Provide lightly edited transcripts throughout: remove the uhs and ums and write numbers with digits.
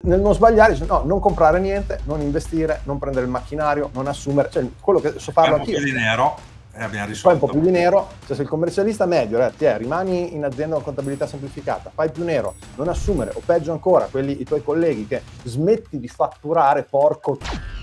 nel non sbagliare, dice, no, non comprare niente, non investire, non prendere il macchinario, non assumere, cioè quello che so farlo anch'io. Un po' più di nero e abbiamo Fai un risolto. po' più di nero, cioè se il commercialista medio, rimani in azienda con contabilità semplificata, fai più nero, non assumere, o peggio ancora, i tuoi colleghi che smetti di fatturare, porco.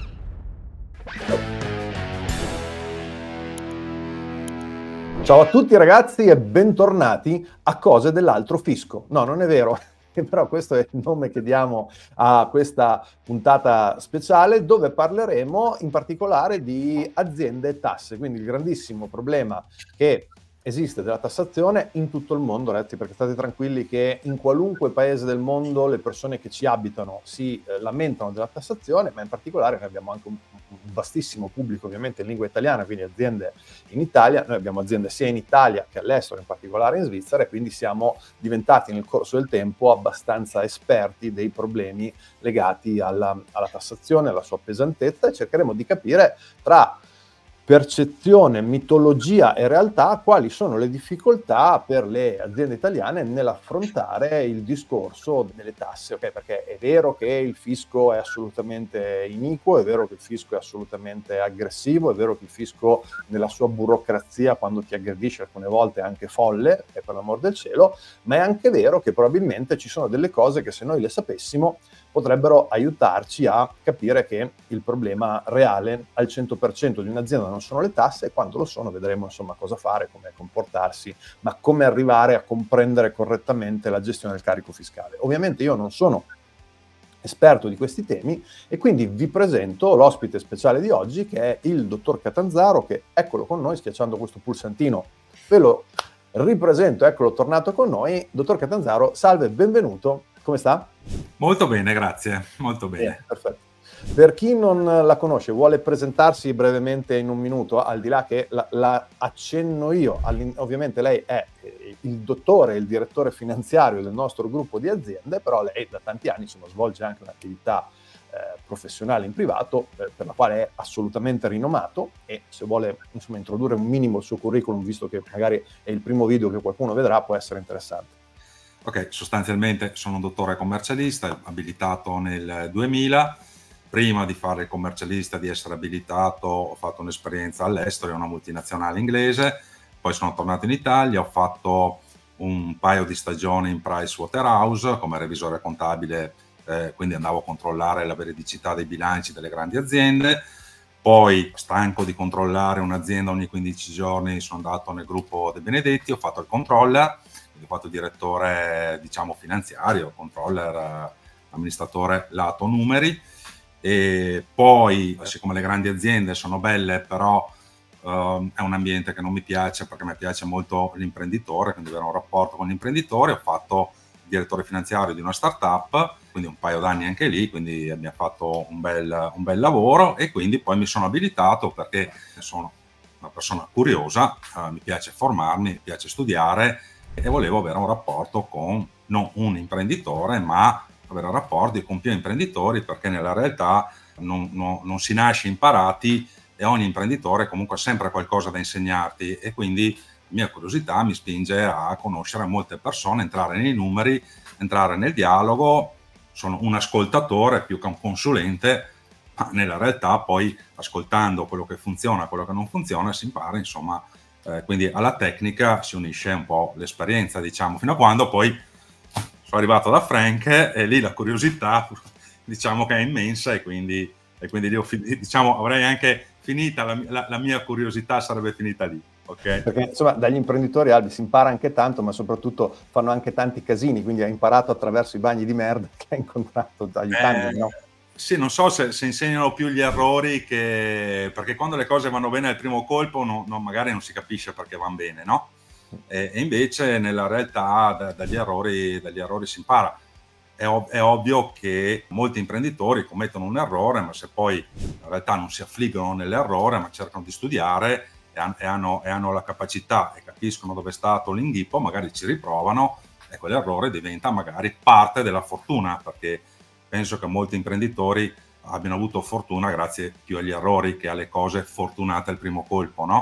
Ciao a tutti ragazzi e bentornati a Cose dell'altro fisco. No, non è vero, però questo è il nome che diamo a questa puntata speciale dove parleremo in particolare di aziende e tasse, quindi il grandissimo problema che esiste della tassazione in tutto il mondo, ragazzi, perché state tranquilli che in qualunque paese del mondo le persone che ci abitano si lamentano della tassazione, ma in particolare noi abbiamo anche un vastissimo pubblico ovviamente in lingua italiana, quindi aziende in Italia, noi abbiamo aziende sia in Italia che all'estero, in particolare in Svizzera, e quindi siamo diventati nel corso del tempo abbastanza esperti dei problemi legati alla tassazione, alla sua pesantezza, e cercheremo di capire tra percezione, mitologia e realtà quali sono le difficoltà per le aziende italiane nell'affrontare il discorso delle tasse, ok? Perché è vero che il fisco è assolutamente iniquo, è vero che il fisco è assolutamente aggressivo, è vero che il fisco nella sua burocrazia quando ti aggredisce alcune volte è anche folle, e per l'amor del cielo, ma è anche vero che probabilmente ci sono delle cose che se noi le sapessimo potrebbero aiutarci a capire che il problema reale al 100% di un'azienda non sono le tasse, e quando lo sono vedremo insomma cosa fare, come comportarsi, ma come arrivare a comprendere correttamente la gestione del carico fiscale. Ovviamente io non sono esperto di questi temi e quindi vi presento l'ospite speciale di oggi, che è il dottor Catanzaro, che eccolo con noi, schiacciando questo pulsantino ve lo ripresento, eccolo tornato con noi. Dottor Catanzaro, salve, benvenuto, come sta? Molto bene, grazie, molto bene. Perfetto. Per chi non la conosce, vuole presentarsi brevemente in un minuto, al di là che la accenno io, ovviamente lei è il dottore, il direttore finanziario del nostro gruppo di aziende, però lei da tanti anni svolge anche un'attività professionale in privato, per la quale è assolutamente rinomato, e se vuole insomma introdurre un minimo il suo curriculum, visto che magari è il primo video che qualcuno vedrà, può essere interessante. Ok, sostanzialmente sono un dottore commercialista, abilitato nel 2000. Prima di fare il commercialista, di essere abilitato, ho fatto un'esperienza all'estero in una multinazionale inglese, poi sono tornato in Italia, ho fatto un paio di stagioni in Pricewaterhouse come revisore contabile, quindi andavo a controllare la veridicità dei bilanci delle grandi aziende. Poi, stanco di controllare un'azienda ogni 15 giorni, sono andato nel gruppo De Benedetti, ho fatto il controller, ho fatto il direttore, diciamo, finanziario, controller, amministratore lato numeri. E poi, siccome le grandi aziende sono belle, però è un ambiente che non mi piace, perché mi piace molto l'imprenditore, quindi avere un rapporto con l'imprenditore, ho fatto il direttore finanziario di una startup, quindi un paio d'anni anche lì, quindi abbiamo fatto un bel lavoro, e quindi poi mi sono abilitato perché sono una persona curiosa, mi piace formarmi, mi piace studiare, e volevo avere un rapporto con non un imprenditore, ma avere rapporti con più imprenditori, perché nella realtà non si nasce imparati, e ogni imprenditore comunque ha sempre qualcosa da insegnarti, e quindi la mia curiosità mi spinge a conoscere molte persone, entrare nei numeri, entrare nel dialogo. Sono un ascoltatore più che un consulente, ma nella realtà poi, ascoltando quello che funziona, quello che non funziona, si impara, insomma. Quindi alla tecnica si unisce un po' l'esperienza, diciamo, fino a quando poi sono arrivato da Frank, e lì la curiosità, diciamo, che è immensa, e quindi lì diciamo, avrei anche finita la mia curiosità, sarebbe finita lì. Okay? Perché insomma dagli imprenditori, Albi, si impara anche tanto, ma soprattutto fanno anche tanti casini, quindi ha imparato attraverso i bagni di merda che ha incontrato aiutandomi, no? Sì, non so se insegnano più gli errori, perché quando le cose vanno bene al primo colpo magari non si capisce perché vanno bene, no? E invece nella realtà dagli errori si impara. È ovvio che molti imprenditori commettono un errore, ma se poi in realtà non si affliggono nell'errore, ma cercano di studiare e hanno la capacità e capiscono dove è stato l'inghippo, magari ci riprovano, e quell'errore diventa magari parte della fortuna, perché penso che molti imprenditori abbiano avuto fortuna grazie più agli errori che alle cose fortunate al primo colpo, no?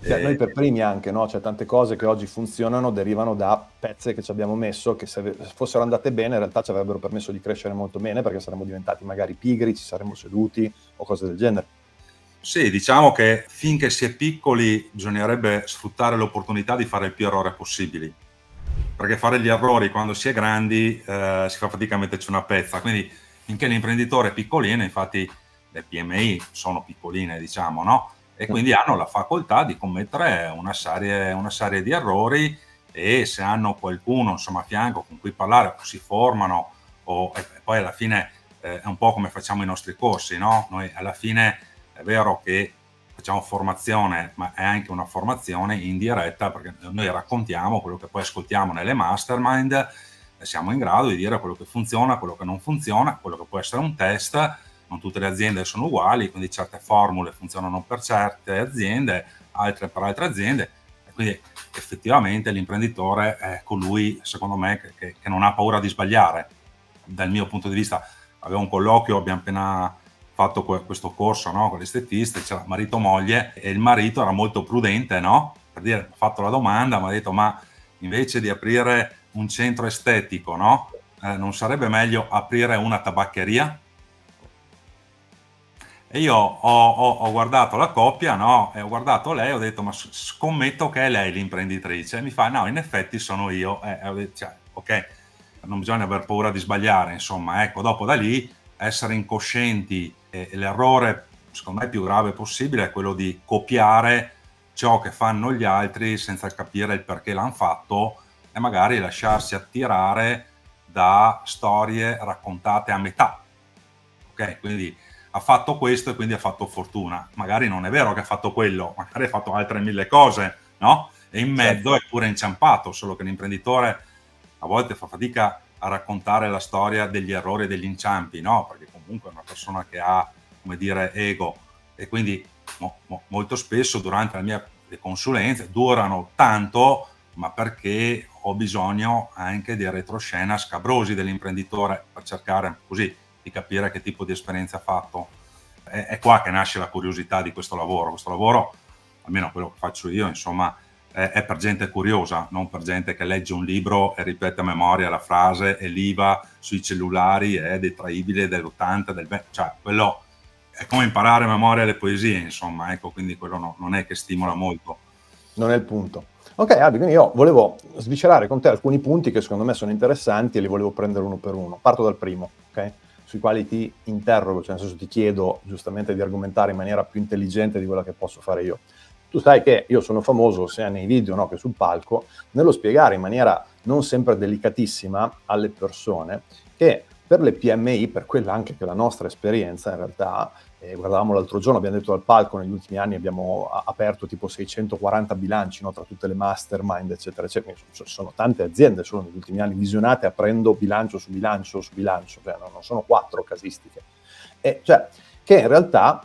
Cioè, noi per primi anche, no? Cioè, tante cose che oggi funzionano derivano da pezze che ci abbiamo messo, che se fossero andate bene in realtà ci avrebbero permesso di crescere molto bene, perché saremmo diventati magari pigri, ci saremmo seduti o cose del genere. Sì, diciamo che finché si è piccoli bisognerebbe sfruttare l'opportunità di fare il più errore possibili, perché fare gli errori quando si è grandi si fa fatica a metterci una pezza, quindi finché l'imprenditore è piccolino, infatti le PMI sono piccoline, diciamo, no? E quindi hanno la facoltà di commettere una serie di errori, e se hanno qualcuno, insomma, a fianco con cui parlare, o si formano, e poi alla fine è un po' come facciamo i nostri corsi, no? Noi alla fine è vero che facciamo formazione, ma è anche una formazione in diretta, perché noi raccontiamo quello che poi ascoltiamo nelle mastermind, e siamo in grado di dire quello che funziona, quello che non funziona, quello che può essere un test. Non tutte le aziende sono uguali, quindi certe formule funzionano per certe aziende, altre per altre aziende, e quindi effettivamente l'imprenditore è colui, secondo me, che non ha paura di sbagliare. Dal mio punto di vista, avevo un colloquio, abbiamo appena fatto questo corso, no, con l'estetista, c'era marito moglie, e il marito era molto prudente, no? Per dire, ho fatto la domanda, mi ha detto: ma invece di aprire un centro estetico, no? Non sarebbe meglio aprire una tabaccheria? E io ho guardato la coppia, no? E ho guardato lei, ho detto: ma scommetto che è lei l'imprenditrice. E mi fa: no, in effetti sono io. Ho detto, cioè, ok, non bisogna aver paura di sbagliare, insomma, ecco. Dopo da lì essere incoscienti, e l'errore secondo me più grave possibile è quello di copiare ciò che fanno gli altri senza capire il perché l'hanno fatto, e magari lasciarsi attirare da storie raccontate a metà. Ok, quindi ha fatto questo e quindi ha fatto fortuna. Magari non è vero che ha fatto quello, magari ha fatto altre 1000 cose, no? E in mezzo è pure inciampato, solo che l'imprenditore a volte fa fatica a raccontare la storia degli errori e degli inciampi, no? Perché comunque è una persona che ha, come dire, ego, e quindi molto spesso durante le consulenze durano tanto, ma perché ho bisogno anche di retroscena scabrosi dell'imprenditore, per cercare così di capire che tipo di esperienza ha fatto. È qua che nasce la curiosità di questo lavoro. Questo lavoro, almeno quello che faccio io, insomma, è per gente curiosa, non per gente che legge un libro e ripete a memoria la frase e l'IVA sui cellulari è detraibile dell'80, cioè quello è come imparare a memoria le poesie, insomma, ecco, quindi quello non è che stimola molto. Non è il punto. Ok, Albi, quindi io volevo sviscerare con te alcuni punti che secondo me sono interessanti e li volevo prendere uno per uno. Parto dal primo, ok? Sui quali ti interrogo, cioè nel senso ti chiedo giustamente di argomentare in maniera più intelligente di quella che posso fare io. Tu sai che io sono famoso, sia nei video, no, che sul palco, nello spiegare in maniera non sempre delicatissima alle persone che per le PMI, per quella anche che è la nostra esperienza in realtà, guardavamo l'altro giorno, abbiamo detto al palco, negli ultimi anni abbiamo aperto tipo 640 bilanci, no, tra tutte le mastermind, eccetera, eccetera. Sono tante aziende solo negli ultimi anni visionate aprendo bilancio su bilancio su bilancio, cioè non sono 4 casistiche. Cioè, che in realtà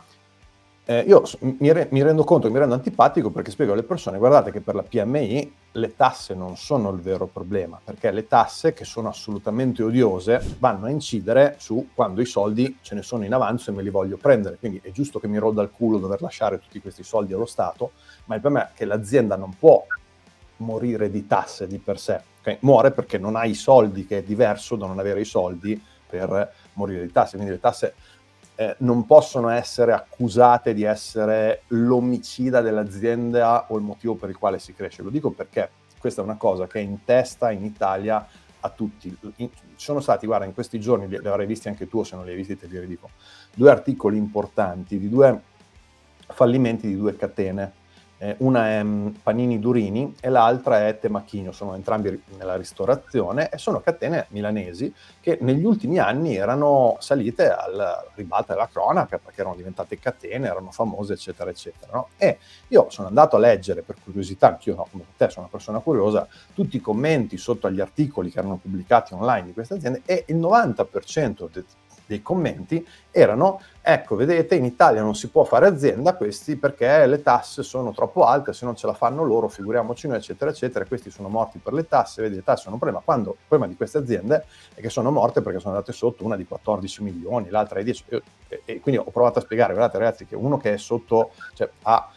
io mi rendo conto, mi rendo antipatico perché spiego alle persone: guardate che per la PMI le tasse non sono il vero problema, perché le tasse, che sono assolutamente odiose, vanno a incidere su quando i soldi ce ne sono in avanzo e me li voglio prendere. Quindi è giusto che mi roda il culo dover lasciare tutti questi soldi allo Stato, ma il problema è che l'azienda non può morire di tasse di per sé, okay? Muore perché non ha i soldi, che è diverso da non avere i soldi per morire di tasse. Quindi le tasse non possono essere accusate di essere l'omicida dell'azienda o il motivo per il quale si cresce. Lo dico perché questa è una cosa che è in testa in Italia a tutti. Ci sono stati, guarda, in questi giorni, li avrai visti anche tu, o se non li hai visti te li ridico, 2 articoli importanti di 2 fallimenti di 2 catene. Una è Panini Durini e l'altra è Temachino, sono entrambi nella ristorazione e sono catene milanesi che negli ultimi anni erano salite al ribalta della cronaca perché erano diventate catene, erano famose, eccetera, eccetera, no? E io sono andato a leggere per curiosità, anch'io, no, come te, sono una persona curiosa, tutti i commenti sotto agli articoli che erano pubblicati online di queste aziende, e il 90% dei commenti erano: ecco, vedete, in Italia non si può fare azienda questi perché le tasse sono troppo alte, se non ce la fanno loro figuriamoci noi, eccetera, eccetera, questi sono morti per le tasse, vedi, le tasse sono un problema, quando il problema di queste aziende è che sono morte perché sono andate sotto, una di 14 milioni, l'altra è 10, e quindi ho provato a spiegare: guardate ragazzi, che uno che è sotto, cioè ha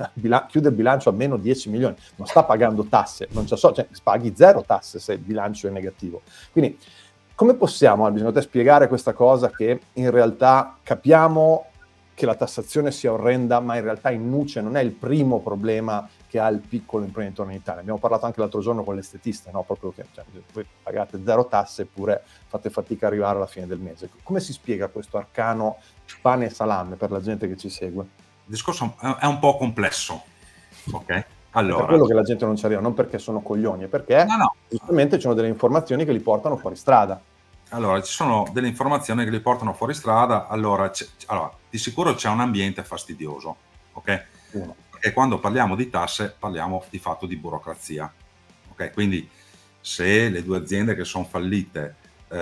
chiude il bilancio a meno 10 milioni, non sta pagando tasse, non c'è cioè paghi zero tasse se il bilancio è negativo. Quindi come possiamo, secondo te, spiegare questa cosa che in realtà capiamo che la tassazione sia orrenda, ma in realtà in nuce non è il primo problema che ha il piccolo imprenditore in Italia. Abbiamo parlato anche l'altro giorno con l'estetista, no? Proprio che voi pagate zero tasse eppure fate fatica a arrivare alla fine del mese. Come si spiega questo arcano pane e salame per la gente che ci segue? Il discorso è un po' complesso, ok? Allora, è per quello che la gente non ci arriva, non perché sono coglioni, è perché giustamente ci sono delle informazioni che li portano fuori strada. Allora, ci sono delle informazioni che li portano fuori strada. Allora, di sicuro c'è un ambiente fastidioso, ok? Perché quando parliamo di tasse parliamo di fatto di burocrazia, ok? Quindi se le due aziende che sono fallite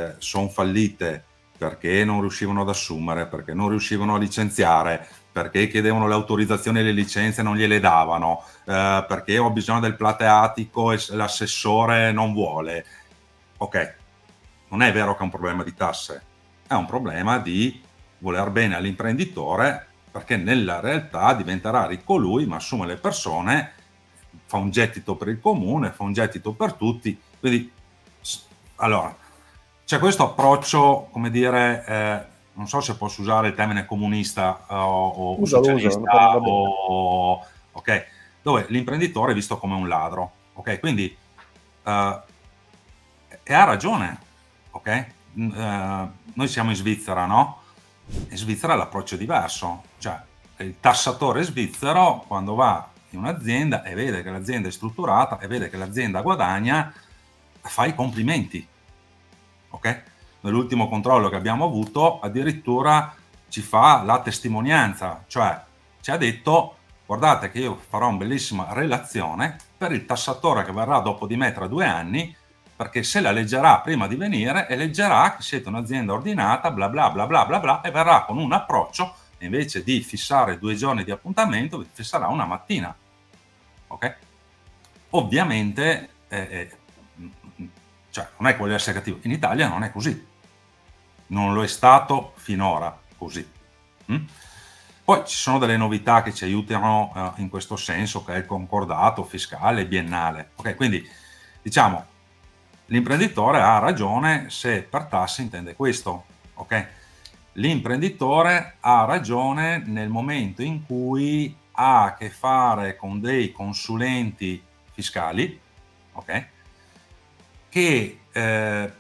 perché non riuscivano ad assumere, perché non riuscivano a licenziare, perché chiedevano le autorizzazioni e le licenze e non gliele davano, perché ho bisogno del plateatico e l'assessore non vuole, ok? Non è vero che è un problema di tasse, è un problema di voler bene all'imprenditore, perché nella realtà diventerà ricco lui, ma assume le persone, fa un gettito per il comune, fa un gettito per tutti. Quindi, allora, c'è questo approccio, come dire, non so se posso usare il termine comunista o socialista, ok, dove l'imprenditore è visto come un ladro, ok? Quindi, e ha ragione. Ok? Noi siamo in Svizzera, no? In Svizzera l'approccio è diverso, cioè il tassatore svizzero quando va in un'azienda e vede che l'azienda è strutturata e vede che l'azienda guadagna, fa i complimenti, ok? Nell'ultimo controllo che abbiamo avuto addirittura ci fa la testimonianza, cioè ci ha detto: guardate che io farò una bellissima relazione per il tassatore che verrà dopo di me tra 2 anni, perché se la leggerà prima di venire e leggerà che siete un'azienda ordinata, bla bla bla bla bla bla, e verrà con un approccio, invece di fissare 2 giorni di appuntamento, vi fisserà una mattina, ok? Ovviamente, cioè non è che voglio essere cattivo, in Italia non è così, non lo è stato finora così. Poi ci sono delle novità che ci aiutano in questo senso, che è il concordato fiscale biennale, ok? Quindi diciamo, l'imprenditore ha ragione se per tasse intende questo, ok? L'imprenditore ha ragione nel momento in cui ha a che fare con dei consulenti fiscali, ok? Che per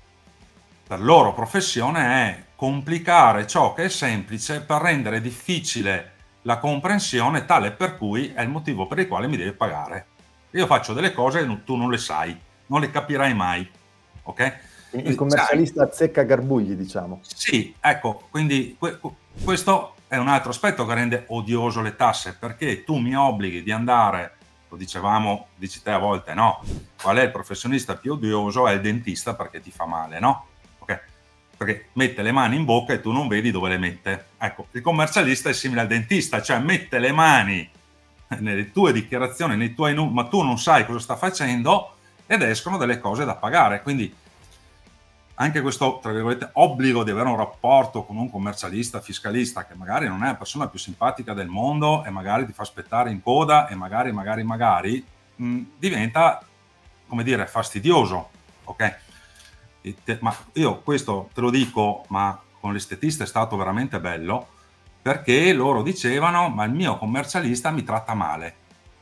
loro professione è complicare ciò che è semplice per rendere difficile la comprensione, tale per cui è il motivo per il quale mi devi pagare. Io faccio delle cose e tu non le sai, non le capirai mai, ok? Il commercialista azzecca garbugli, diciamo. Sì, ecco, quindi questo è un altro aspetto che rende odioso le tasse, perché tu mi obblighi di andare, lo dicevamo, dici te a volte, no? Qual è il professionista più odioso? È il dentista, perché ti fa male, no? Ok? Perché mette le mani in bocca e tu non vedi dove le mette. Ecco, il commercialista è simile al dentista, cioè mette le mani nelle tue dichiarazioni, nei tuoi numeri, ma tu non sai cosa sta facendo ed escono delle cose da pagare. Quindi anche questo, tra virgolette, obbligo di avere un rapporto con un commercialista, fiscalista, che magari non è la persona più simpatica del mondo e magari ti fa aspettare in coda e magari diventa, come dire, fastidioso, ok? Ma io questo te lo dico, ma con l'estetista è stato veramente bello, perché loro dicevano: ma il mio commercialista mi tratta male.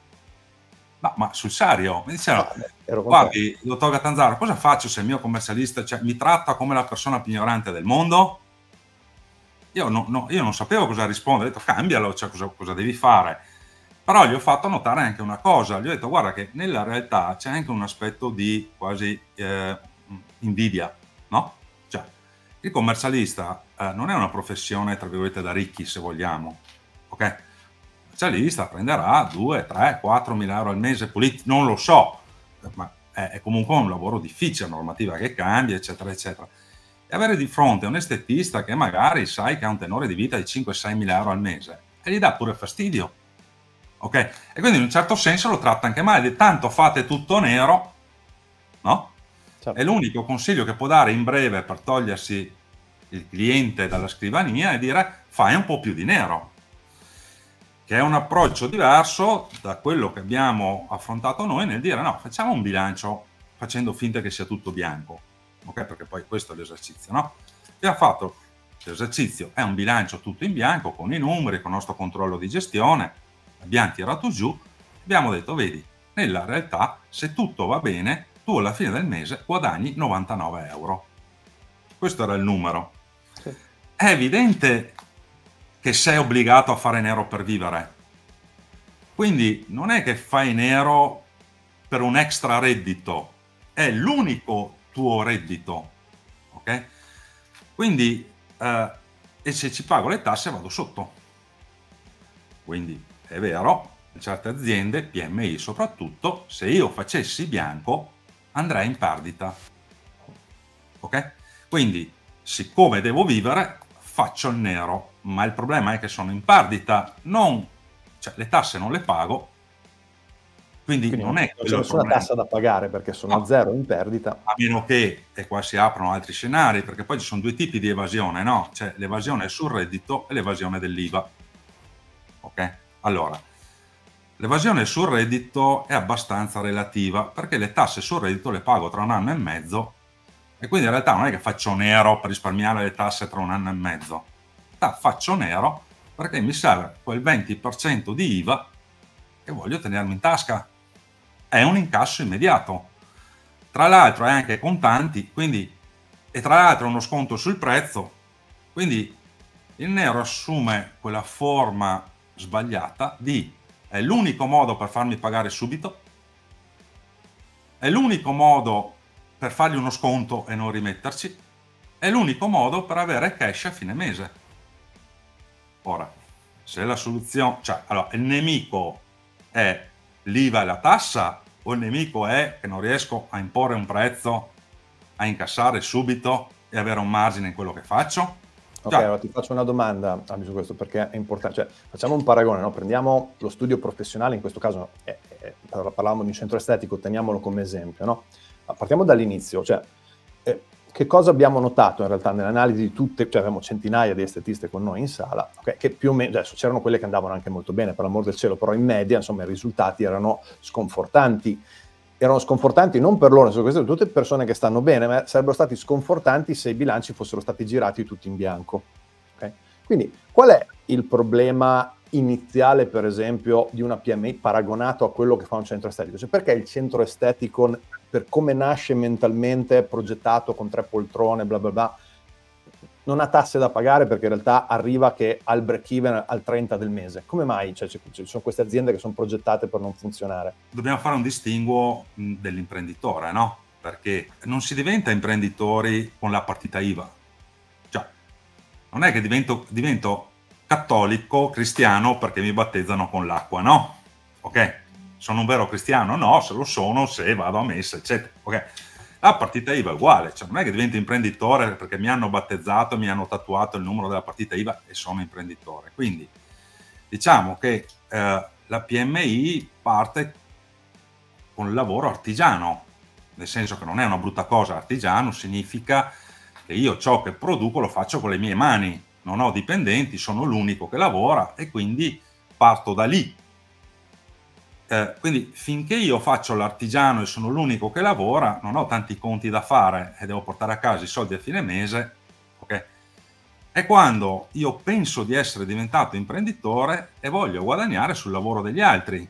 Ma sul serio, mi dicevano: guardi, dottor Catanzaro, cosa faccio se il mio commercialista, cioè, mi tratta come la persona più ignorante del mondo? Io non sapevo cosa rispondere, ho detto: cambialo, cioè, cosa devi fare? Però gli ho fatto notare anche una cosa, gli ho detto: guarda che nella realtà c'è anche un aspetto di quasi invidia, no? Cioè, il commercialista non è una professione, tra virgolette, da ricchi, se vogliamo, ok? Il commercialista prenderà 2, 3, 4 mila euro al mese puliti, non lo so, ma è comunque un lavoro difficile, normativa che cambia, eccetera, eccetera. E avere di fronte un estetista che magari sai che ha un tenore di vita di 5-6 mila euro al mese, e gli dà pure fastidio, ok? E quindi in un certo senso lo tratta anche male, tanto fate tutto nero, no? Certo. E l'unico consiglio che può dare in breve per togliersi il cliente dalla scrivania è dire: fai un po' più di nero. che è un approccio diverso da quello che abbiamo affrontato noi nel dire no, facciamo un bilancio facendo finta che sia tutto bianco, ok? Perché poi questo è l'esercizio, no? Abbiamo fatto l'esercizio, è un bilancio tutto in bianco, con i numeri, con il nostro controllo di gestione, abbiamo tirato giù, abbiamo detto, vedi, nella realtà, se tutto va bene, tu alla fine del mese guadagni 99 euro. Questo era il numero. Sì. È evidente che sei obbligato a fare nero per vivere. Quindi non è che fai nero per un extra reddito, è l'unico tuo reddito, ok? Quindi, e se ci pago le tasse vado sotto. Quindi è vero, in certe aziende, PMI soprattutto, se io facessi bianco andrei in perdita, ok? Quindi, siccome devo vivere, faccio il nero, ma il problema è che sono in perdita, cioè le tasse non le pago, quindi non è non c'è quello il nessuna problema. tassa da pagare perché sono No. a zero in perdita. A meno che, e qua si aprono altri scenari, perché poi ci sono due tipi di evasione, no? C'è l'evasione sul reddito e l'evasione dell'IVA. Ok? Allora, l'evasione sul reddito è abbastanza relativa, perché le tasse sul reddito le pago tra 1 anno e mezzo, e quindi in realtà non è che faccio nero per risparmiare le tasse tra 1 anno e mezzo. Faccio nero perché mi serve quel 20% di IVA che voglio tenermi in tasca. È un incasso immediato. Tra l'altro è anche contanti, quindi, e tra l'altro uno sconto sul prezzo, quindi il nero assume quella forma sbagliata di è l'unico modo per farmi pagare subito, è l'unico modo per fargli uno sconto e non rimetterci, è l'unico modo per avere cash a fine mese. Ora, se la soluzione, cioè, allora, il nemico è l'IVA e la tassa, o il nemico è che non riesco a imporre un prezzo, a incassare subito e avere un margine in quello che faccio? Ok, allora ti faccio una domanda su questo perché è importante. Cioè, facciamo un paragone, no? Prendiamo lo studio professionale, in questo caso parlavamo di un centro estetico, teniamolo come esempio, no? Partiamo dall'inizio, cioè, che cosa abbiamo notato in realtà nell'analisi di tutte, cioè avevamo centinaia di estetiste con noi in sala, okay, che più o meno, adesso c'erano quelle che andavano anche molto bene, per l'amor del cielo, però in media, insomma, i risultati erano sconfortanti. Erano sconfortanti non per loro, queste sono tutte persone che stanno bene, ma sarebbero stati sconfortanti se i bilanci fossero stati girati tutti in bianco. Okay? Quindi qual è il problema iniziale, per esempio, di una PMI paragonato a quello che fa un centro estetico? Cioè, perché il centro estetico, per come nasce mentalmente, progettato con 3 poltrone, bla bla bla, non ha tasse da pagare perché in realtà arriva che al break even al 30 del mese? Come mai? Cioè, ci sono queste aziende che sono progettate per non funzionare. Dobbiamo fare un distinguo dell'imprenditore, no? Perché non si diventa imprenditori con la partita IVA. Cioè, non è che divento cattolico, cristiano perché mi battezzano con l'acqua, no? Ok? Sono un vero cristiano? No, se lo sono, se vado a messa, eccetera. Ok? La partita IVA è uguale, cioè non è che divento imprenditore perché mi hanno battezzato, mi hanno tatuato il numero della partita IVA e sono imprenditore. Quindi diciamo che la PMI parte con il lavoro artigiano, nel senso che non è una brutta cosa. Artigiano significa che io ciò che produco lo faccio con le mie mani, non ho dipendenti, sono l'unico che lavora e quindi parto da lì. Quindi finché io faccio l'artigiano e sono l'unico che lavora, non ho tanti conti da fare e devo portare a casa i soldi a fine mese, ok? È quando io penso di essere diventato imprenditore e voglio guadagnare sul lavoro degli altri,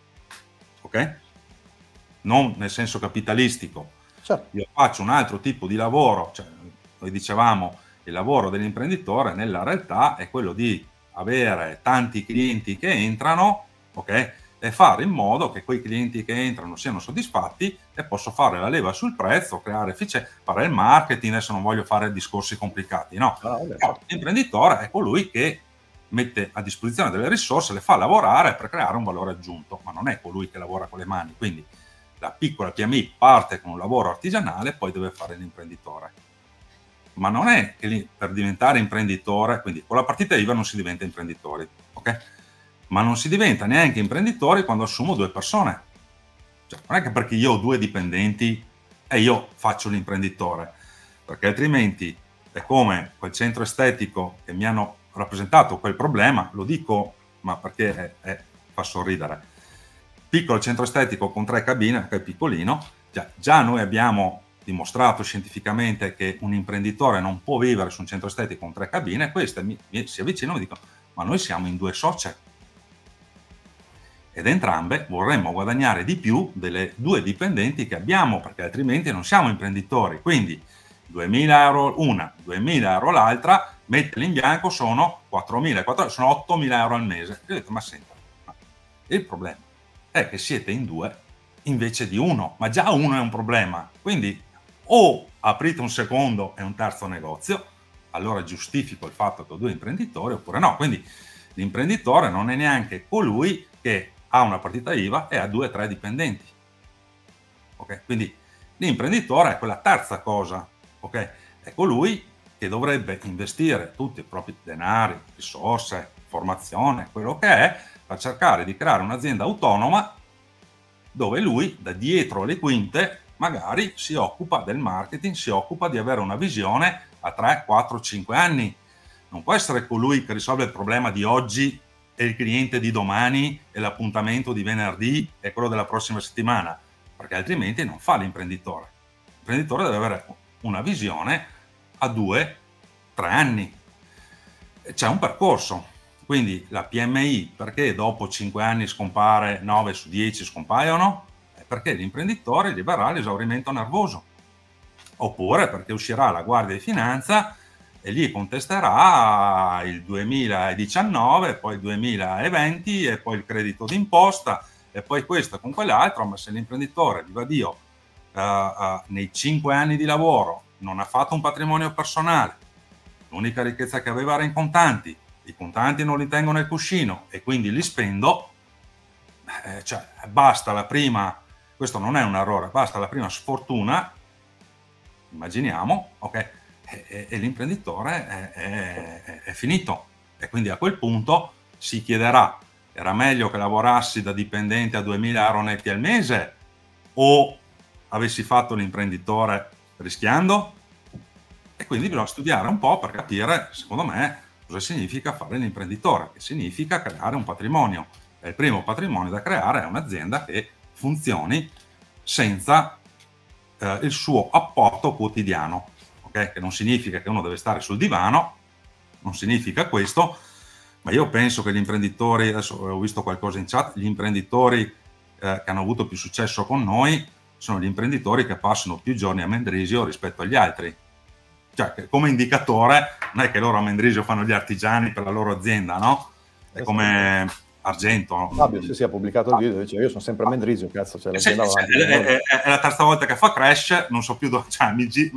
ok? Non nel senso capitalistico. Certo. Io faccio un altro tipo di lavoro, cioè, noi dicevamo il lavoro dell'imprenditore nella realtà è quello di avere tanti clienti che entrano, ok? E fare in modo che quei clienti che entrano siano soddisfatti e posso fare la leva sul prezzo, creare fare il marketing. Adesso non voglio fare discorsi complicati, no? L'imprenditore è colui che mette a disposizione delle risorse, le fa lavorare per creare un valore aggiunto, ma non è colui che lavora con le mani. Quindi la piccola PMI parte con un lavoro artigianale e poi deve fare l'imprenditore. Ma non è che per diventare imprenditore, quindi con la partita IVA non si diventa imprenditori, ok? Ma non si diventa neanche imprenditori quando assumo 2 persone. Cioè, non è che perché io ho 2 dipendenti e io faccio l'imprenditore, perché altrimenti è come quel centro estetico che mi hanno rappresentato quel problema, lo dico ma perché fa sorridere. Piccolo centro estetico con 3 cabine, che è piccolino, già noi abbiamo dimostrato scientificamente che un imprenditore non può vivere su un centro estetico con 3 cabine. Queste si avvicinano e dicono: ma noi siamo in 2 socie ed entrambe vorremmo guadagnare di più delle 2 dipendenti che abbiamo, perché altrimenti non siamo imprenditori. Quindi 2.000 euro una, 2.000 euro l'altra, metterli in bianco sono 4.000, sono 8.000 euro al mese. Io ho detto: ma senta, il problema è che siete in 2 invece di 1, ma già 1 è un problema. Quindi o aprite un secondo e un terzo negozio, allora giustifico il fatto che ho 2 imprenditori, oppure no. Quindi l'imprenditore non è neanche colui che ha una partita IVA e ha 2 o 3 dipendenti. Okay? Quindi l'imprenditore è quella terza cosa, okay? È colui che dovrebbe investire tutti i propri denari, risorse, formazione, quello che è, per cercare di creare un'azienda autonoma dove lui, da dietro le quinte, magari si occupa del marketing, si occupa di avere una visione a 3, 4, 5 anni. Non può essere colui che risolve il problema di oggi e il cliente di domani e l'appuntamento di venerdì e quello della prossima settimana, perché altrimenti non fa l'imprenditore. L'imprenditore deve avere una visione a 2, 3 anni. C'è un percorso. Quindi la PMI, perché dopo 5 anni scompare, 9 su 10 scompaiono? Perché l'imprenditore gli verrà l'esaurimento nervoso. Oppure perché uscirà la Guardia di Finanza e gli contesterà il 2019, poi il 2020 e poi il credito d'imposta e poi questo con quell'altro. Ma se l'imprenditore, viva Dio, nei 5 anni di lavoro non ha fatto un patrimonio personale, l'unica ricchezza che aveva era in contanti, i contanti non li tengo nel cuscino e quindi li spendo, cioè basta la prima, questo non è un errore, basta la prima sfortuna, immaginiamo, ok, e l'imprenditore è finito. E quindi a quel punto si chiederà: era meglio che lavorassi da dipendente a 2.000 euro netti al mese o avessi fatto l'imprenditore rischiando? E quindi bisogna studiare un po' per capire, secondo me, cosa significa fare l'imprenditore, che significa creare un patrimonio. E il primo patrimonio da creare è un'azienda che funzioni senza il suo apporto quotidiano, okay? Che non significa che uno deve stare sul divano, non significa questo, ma io penso che gli imprenditori, adesso ho visto qualcosa in chat, gli imprenditori che hanno avuto più successo con noi sono gli imprenditori che passano più giorni a Mendrisio rispetto agli altri. Cioè, come indicatore, non è che loro a Mendrisio fanno gli artigiani per la loro azienda, no? È come Argento. Fabio, sì, ha pubblicato il video, dice: io sono sempre a Mendrisio, cazzo, c'è l'azienda davanti. È la terza volta che fa Crash, non so più dove, cioè,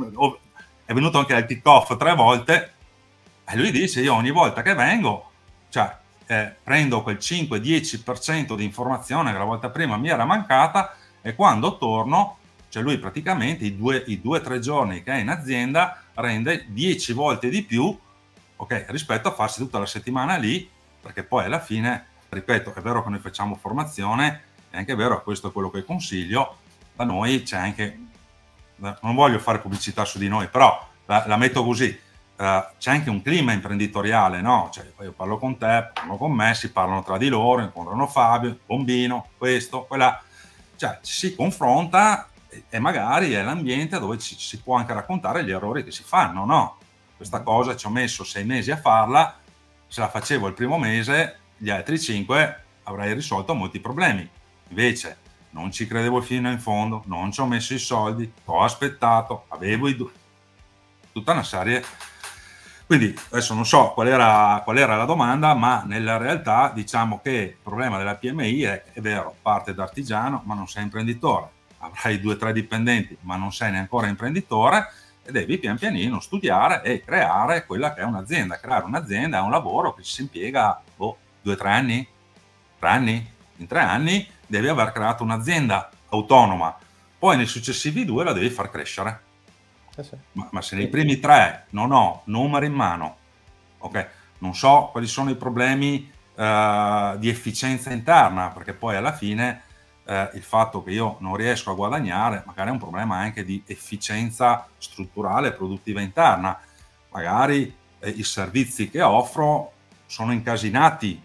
è venuto anche al kick-off 3 volte, e lui dice: io ogni volta che vengo, cioè, prendo quel 5-10% di informazione che la volta prima mi era mancata, e quando torno, cioè lui praticamente i 2-3 giorni che è in azienda rende 10 volte di più, ok, rispetto a farsi tutta la settimana lì, perché poi alla fine, ripeto, è vero che noi facciamo formazione, è anche vero, questo è quello che consiglio, da noi c'è anche, non voglio fare pubblicità su di noi, però la metto così, c'è anche un clima imprenditoriale, no? Cioè, io parlo con te, parlo con me, si parlano tra di loro, incontrano Fabio, il Bombino, questo, quella, cioè ci si confronta e magari è l'ambiente dove si può anche raccontare gli errori che si fanno, no? Questa cosa ci ho messo 6 mesi a farla, se la facevo il primo mese, gli altri 5 avrei risolto molti problemi. Invece non ci credevo fino in fondo, non ci ho messo i soldi, ho aspettato, avevo tutta una serie. Quindi adesso non so qual era la domanda, ma nella realtà diciamo che il problema della PMI è vero, parte da artigiano, ma non sei imprenditore. Avrai 2 o 3 dipendenti, ma non sei neanche ancora imprenditore, e devi pian pianino studiare e creare quella che è un'azienda. Creare un'azienda è un lavoro che si impiega 2 o 3 anni, 3 anni. In 3 anni devi aver creato un'azienda autonoma, poi nei successivi 2 la devi far crescere. Sì. Ma se nei primi 3 non ho numeri in mano, ok, non so quali sono i problemi di efficienza interna, perché poi alla fine il fatto che io non riesco a guadagnare magari è un problema anche di efficienza strutturale e produttiva interna. Magari i servizi che offro sono incasinati,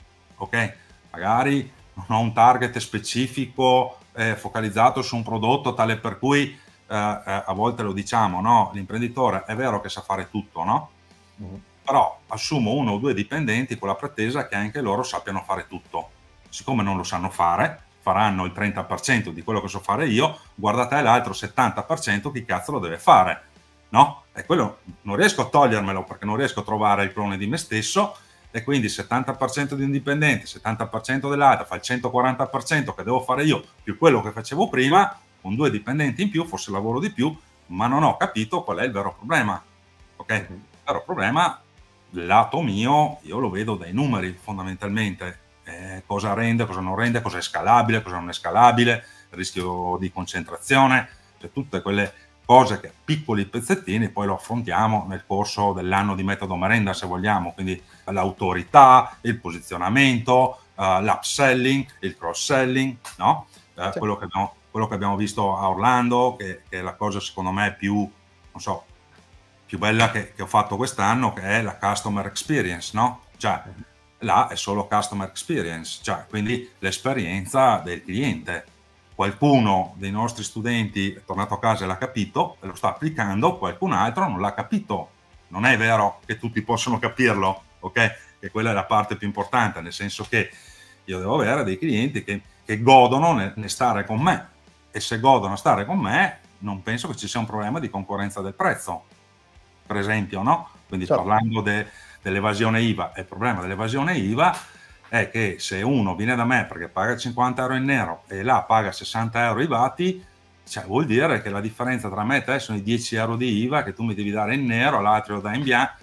ok? Magari non ho un target specifico focalizzato su un prodotto tale per cui a volte lo diciamo, no? L'imprenditore è vero che sa fare tutto, no? Però assumo 1 o 2 dipendenti con la pretesa che anche loro sappiano fare tutto. Siccome non lo sanno fare, faranno il 30% di quello che so fare io, guardate l'altro 70% chi cazzo lo deve fare, no? E quello non riesco a togliermelo perché non riesco a trovare il clone di me stesso, e quindi 70% di un dipendente, 70% dell'altro, fa il 140% che devo fare io, più quello che facevo prima, con 2 dipendenti in più, forse lavoro di più, ma non ho capito qual è il vero problema, ok? Il vero problema, lato mio, io lo vedo dai numeri fondamentalmente, cosa rende, cosa non rende, cosa è scalabile, cosa non è scalabile, il rischio di concentrazione, cioè tutte quelle cose che piccoli pezzettini poi lo affrontiamo nel corso dell'anno di metodo merenda, se vogliamo, quindi l'autorità, il posizionamento, l'upselling, il cross-selling, no? Sì. Quello che abbiamo visto a Orlando, che è la cosa secondo me più, non so, più bella che ho fatto quest'anno, che è la customer experience, no? Cioè, là è solo customer experience, cioè quindi l'esperienza del cliente. Qualcuno dei nostri studenti è tornato a casa e l'ha capito e lo sta applicando, qualcun altro non l'ha capito. Non è vero che tutti possono capirlo, ok? Che quella è la parte più importante, nel senso che io devo avere dei clienti che godono nel stare con me, e se godono a stare con me non penso che ci sia un problema di concorrenza del prezzo, per esempio, no? Quindi certo. Parlando dell'evasione IVA, il problema dell'evasione IVA è che se uno viene da me perché paga 50 euro in nero e là paga 60 euro IVATI, cioè vuol dire che la differenza tra me e te sono i 10 euro di IVA che tu mi devi dare in nero, l'altro lo dai in bianco,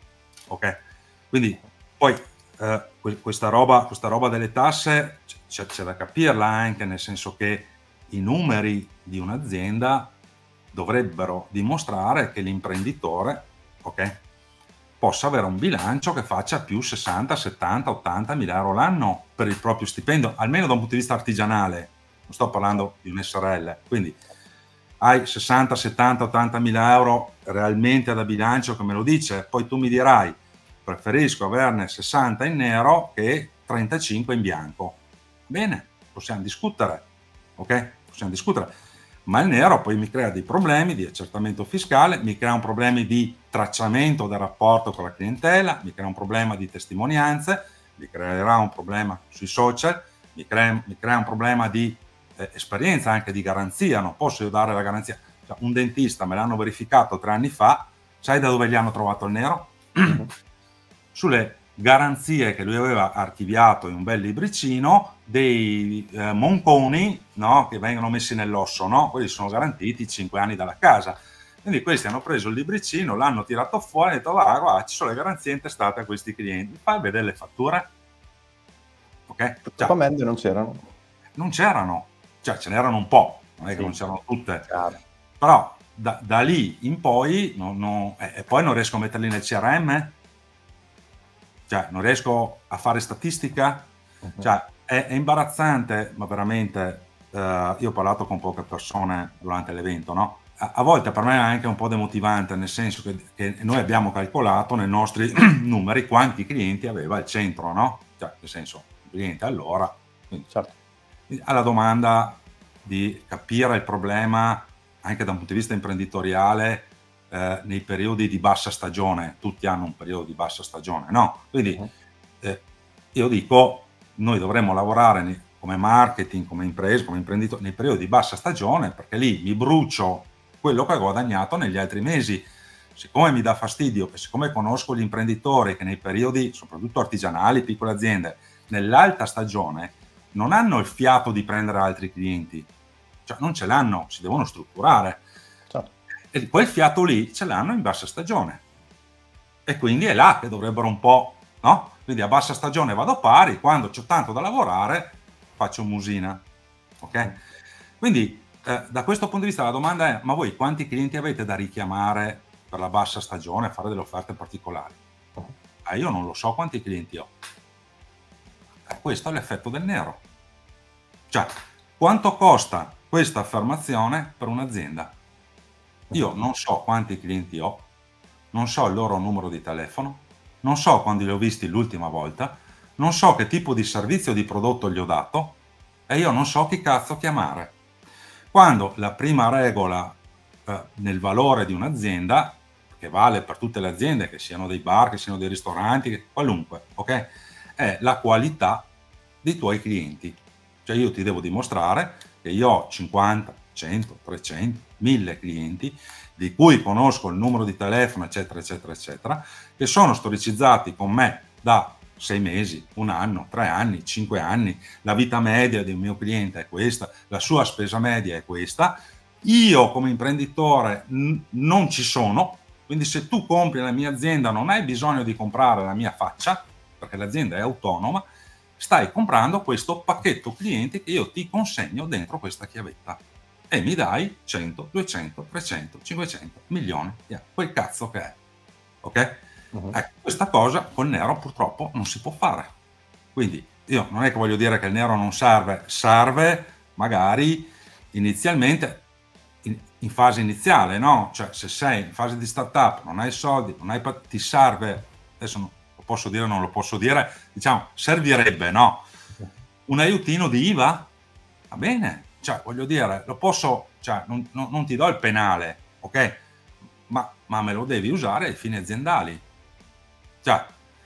ok? Quindi poi questa roba delle tasse c'è da capirla anche, nel senso che i numeri di un'azienda dovrebbero dimostrare che l'imprenditore, ok, possa avere un bilancio che faccia più 60, 70, 80 mila euro l'anno per il proprio stipendio, almeno da un punto di vista artigianale, non sto parlando di un SRL, quindi hai 60, 70, 80 mila euro realmente da bilancio che me lo dice, poi tu mi dirai preferisco averne 60 in nero che 35 in bianco. Bene, possiamo discutere, ok? Possiamo discutere. Ma il nero poi mi crea dei problemi di accertamento fiscale, mi crea un problema di tracciamento del rapporto con la clientela, mi crea un problema di testimonianze, mi creerà un problema sui social, mi crea un problema di esperienza, anche di garanzia. Non posso io dare la garanzia. Cioè, un dentista me l'hanno verificato 3 anni fa, sai da dove gli hanno trovato il nero? Sulle garanzie che lui aveva archiviato in un bel libricino dei monconi, no? Che vengono messi nell'osso, no? Quelli sono garantiti 5 anni dalla casa. Quindi questi hanno preso il libricino, l'hanno tirato fuori e hanno detto guarda, ci sono le garanzie intestate a questi clienti, fai vedere le fatture, ok? Probabilmente non c'erano. Non c'erano, cioè ce n'erano un po', non è che non c'erano tutte, però da lì in poi e poi non riesco a metterli nel CRM, cioè non riesco a fare statistica, cioè è imbarazzante, ma veramente io ho parlato con poche persone durante l'evento, no? A volte per me è anche un po' demotivante, nel senso che noi abbiamo calcolato nei nostri numeri quanti clienti aveva il centro, no? Cioè nel senso, il cliente allora, quindi, certo. Alla domanda di capire il problema anche da un punto di vista imprenditoriale nei periodi di bassa stagione, tutti hanno un periodo di bassa stagione, no? Quindi io dico, noi dovremmo lavorare come marketing, come impresa, come imprenditore nei periodi di bassa stagione, perché lì mi brucio quello che ho guadagnato negli altri mesi. Siccome mi dà fastidio e siccome conosco gli imprenditori che nei periodi, soprattutto artigianali, piccole aziende, nell'alta stagione non hanno il fiato di prendere altri clienti, cioè non ce l'hanno, si devono strutturare. Certo. E quel fiato lì ce l'hanno in bassa stagione. E quindi è là che dovrebbero un po', no? Quindi a bassa stagione vado pari, quando c'ho tanto da lavorare faccio musina, ok? Quindi da questo punto di vista la domanda è, ma voi quanti clienti avete da richiamare per la bassa stagione, fare delle offerte particolari? Io non lo so quanti clienti ho. Questo è l'effetto del nero. Cioè, quanto costa questa affermazione per un'azienda? Io non so quanti clienti ho, non so il loro numero di telefono, non so quando li ho visti l'ultima volta, non so che tipo di servizio o di prodotto gli ho dato e io non so chi cazzo chiamare. Quando la prima regola nel valore di un'azienda, che vale per tutte le aziende, che siano dei bar, che siano dei ristoranti, qualunque, ok? È la qualità dei tuoi clienti. Cioè io ti devo dimostrare che io ho 50, 100, 300, 1000 clienti, di cui conosco il numero di telefono, eccetera, eccetera, eccetera, che sono storicizzati con me da 6 mesi, 1 anno, 3 anni, 5 anni, la vita media di un mio cliente è questa, la sua spesa media è questa, io come imprenditore non ci sono, quindi se tu compri la mia azienda non hai bisogno di comprare la mia faccia, perché l'azienda è autonoma, stai comprando questo pacchetto clienti che io ti consegno dentro questa chiavetta e mi dai 100, 200, 300, 500 milioni, quel cazzo che è, ok? Ecco, questa cosa col nero purtroppo non si può fare. Quindi io non è che voglio dire che il nero non serve, serve magari inizialmente, in fase iniziale, no? Cioè se sei in fase di startup, non hai soldi, non hai, ti serve, adesso lo posso dire o non lo posso dire, diciamo, servirebbe, no? Un aiutino di IVA? Va bene, cioè voglio dire, lo posso, cioè non ti do il penale, ok? Ma me lo devi usare ai fini aziendali. Cioè,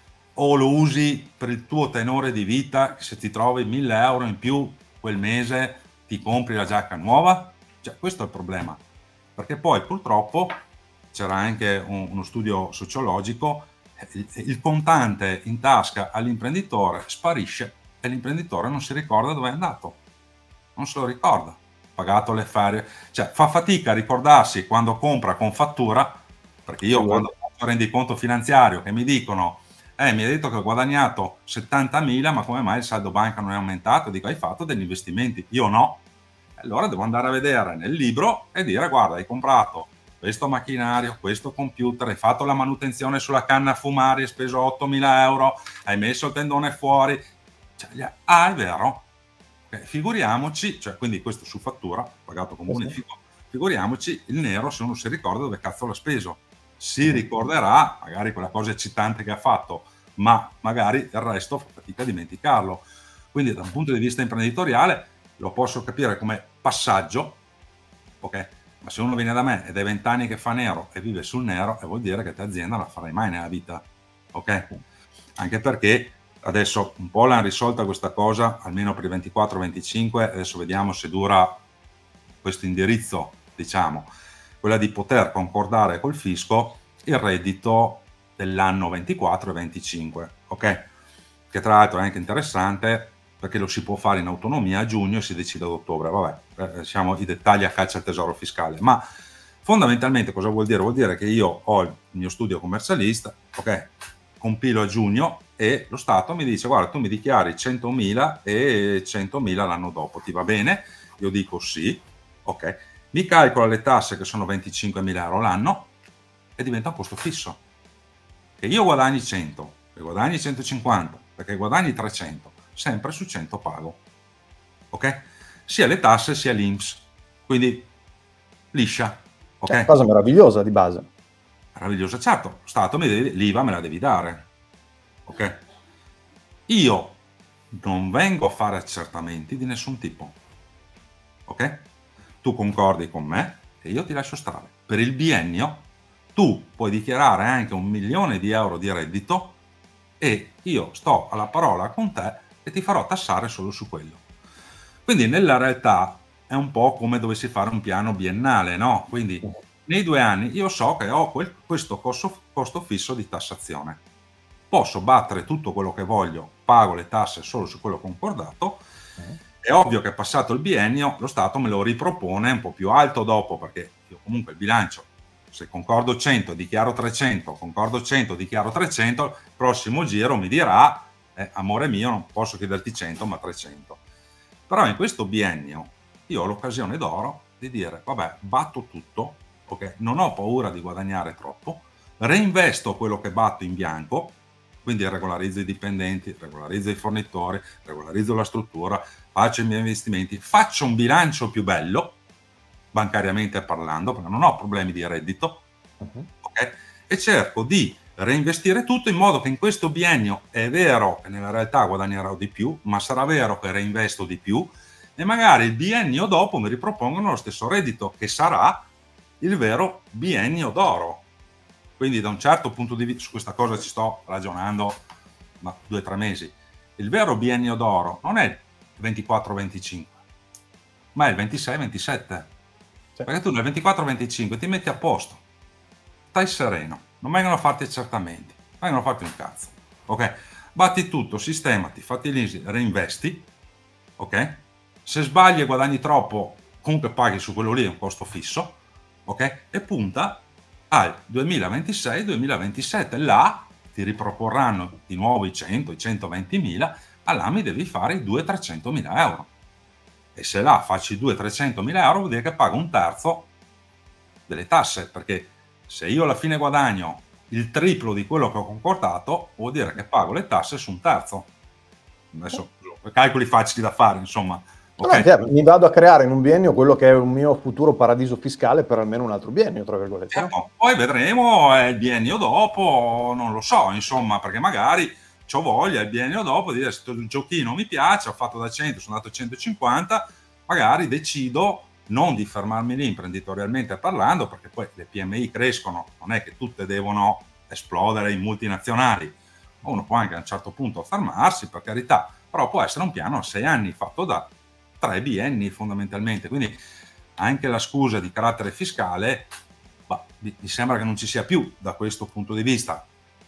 o lo usi per il tuo tenore di vita, se ti trovi 1000 euro in più quel mese ti compri la giacca nuova? Cioè, questo è il problema. Perché poi purtroppo c'era anche uno studio sociologico, il contante in tasca all'imprenditore sparisce e l'imprenditore non si ricorda dove è andato. Non se lo ricorda. Pagato le ferie. Cioè, fa fatica a ricordarsi quando compra con fattura, perché io quando faccio rendiconto finanziario che mi dicono mi hai detto che ho guadagnato 70.000, ma come mai il saldo banca non è aumentato? Dico, hai fatto degli investimenti? Io no. Allora devo andare a vedere nel libro e dire, guarda, hai comprato questo macchinario, questo computer, hai fatto la manutenzione sulla canna a fumare, hai speso 8.000 euro, hai messo il tendone fuori. Cioè, è vero. Figuriamoci, cioè, quindi questo su fattura, pagato con bonifico, figuriamoci il nero se uno si ricorda dove cazzo l'ha speso. Si ricorderà magari quella cosa eccitante che ha fatto, ma magari il resto fa fatica a dimenticarlo. Quindi da un punto di vista imprenditoriale lo posso capire come passaggio, ok? Ma se uno viene da me ed è 20 anni che fa nero e vive sul nero, vuol dire che te azienda non la farai mai nella vita, ok? Anche perché adesso un po' l'hanno risolta questa cosa, almeno per il 24-25, adesso vediamo se dura questo indirizzo, diciamo, quella di poter concordare col fisco il reddito dell'anno 24 e 25, ok? Che tra l'altro è anche interessante perché lo si può fare in autonomia a giugno e si decide ad ottobre, vabbè, siamo i dettagli a caccia al tesoro fiscale, ma fondamentalmente cosa vuol dire? Vuol dire che io ho il mio studio commercialista, ok? Compilo a giugno e lo Stato mi dice, guarda, tu mi dichiari 100.000 e 100.000 l'anno dopo, ti va bene? Io dico sì, ok, mi calcola le tasse che sono 25.000 euro l'anno e diventa un costo fisso. Che io guadagni 100, che guadagni 150, perché guadagni 300, sempre su 100 pago, ok? Sia le tasse sia l'INPS, quindi liscia, ok? È una cosa meravigliosa di base. Meravigliosa, certo, lo Stato l'IVA me la devi dare, ok? Io non vengo a fare accertamenti di nessun tipo, ok? Tu concordi con me e io ti lascio stare. Per il biennio tu puoi dichiarare anche 1 milione di euro di reddito e io sto alla parola con te e ti farò tassare solo su quello. Quindi nella realtà è un po' come dovessi fare un piano biennale, no? Quindi nei 2 anni io so che ho questo costo fisso di tassazione. Posso battere tutto quello che voglio, pago le tasse solo su quello concordato. È ovvio che passato il biennio lo Stato me lo ripropone un po' più alto dopo, perché io comunque il bilancio, se concordo 100 dichiaro 300, concordo 100 dichiaro 300, il prossimo giro mi dirà amore mio non posso chiederti 100 ma 300. Però in questo biennio io ho l'occasione d'oro di dire vabbè, batto tutto, ok, non ho paura di guadagnare troppo, reinvesto quello che batto in bianco, quindi regolarizzo i dipendenti, regolarizzo i fornitori, regolarizzo la struttura, faccio i miei investimenti, faccio un bilancio più bello, bancariamente parlando, perché non ho problemi di reddito, ok? E cerco di reinvestire tutto in modo che in questo biennio è vero che nella realtà guadagnerò di più, ma sarà vero che reinvesto di più e magari il biennio dopo mi ripropongono lo stesso reddito, che sarà il vero biennio d'oro. Quindi da un certo punto di vista, su questa cosa ci sto ragionando 2 o 3 mesi, il vero biennio d'oro non è il 24-25, ma è il 26-27. Perché tu nel 24-25 ti metti a posto, stai sereno, non vengono fatti accertamenti, vengono fatti un cazzo, ok? Batti tutto, sistemati, fatti l'ISI, reinvesti, ok? Se sbagli e guadagni troppo, comunque paghi su quello lì un costo fisso, ok? E punta al 2026-2027, là ti riproporranno di nuovo i 100, i 120.000, là mi devi fare i 200-300.000 euro. E se là faccio i 200-300.000 euro vuol dire che pago un terzo delle tasse, perché se io alla fine guadagno il triplo di quello che ho concordato, vuol dire che pago le tasse su un terzo. Adesso calcoli facili da fare, insomma. Okay. No, mi vado a creare in un biennio quello che è un mio futuro paradiso fiscale per almeno un altro biennio, tra virgolette. No? Poi vedremo il biennio dopo, non lo so, insomma, perché magari c'ho voglia il biennio dopo di dire se il giochino mi piace, ho fatto da 100, sono andato a 150, magari decido non di fermarmi lì imprenditorialmente parlando, perché poi le PMI crescono, non è che tutte devono esplodere in multinazionali, uno può anche a un certo punto fermarsi, per carità, però può essere un piano a 6 anni fatto da 3 bienni fondamentalmente, quindi anche la scusa di carattere fiscale mi sembra che non ci sia più da questo punto di vista.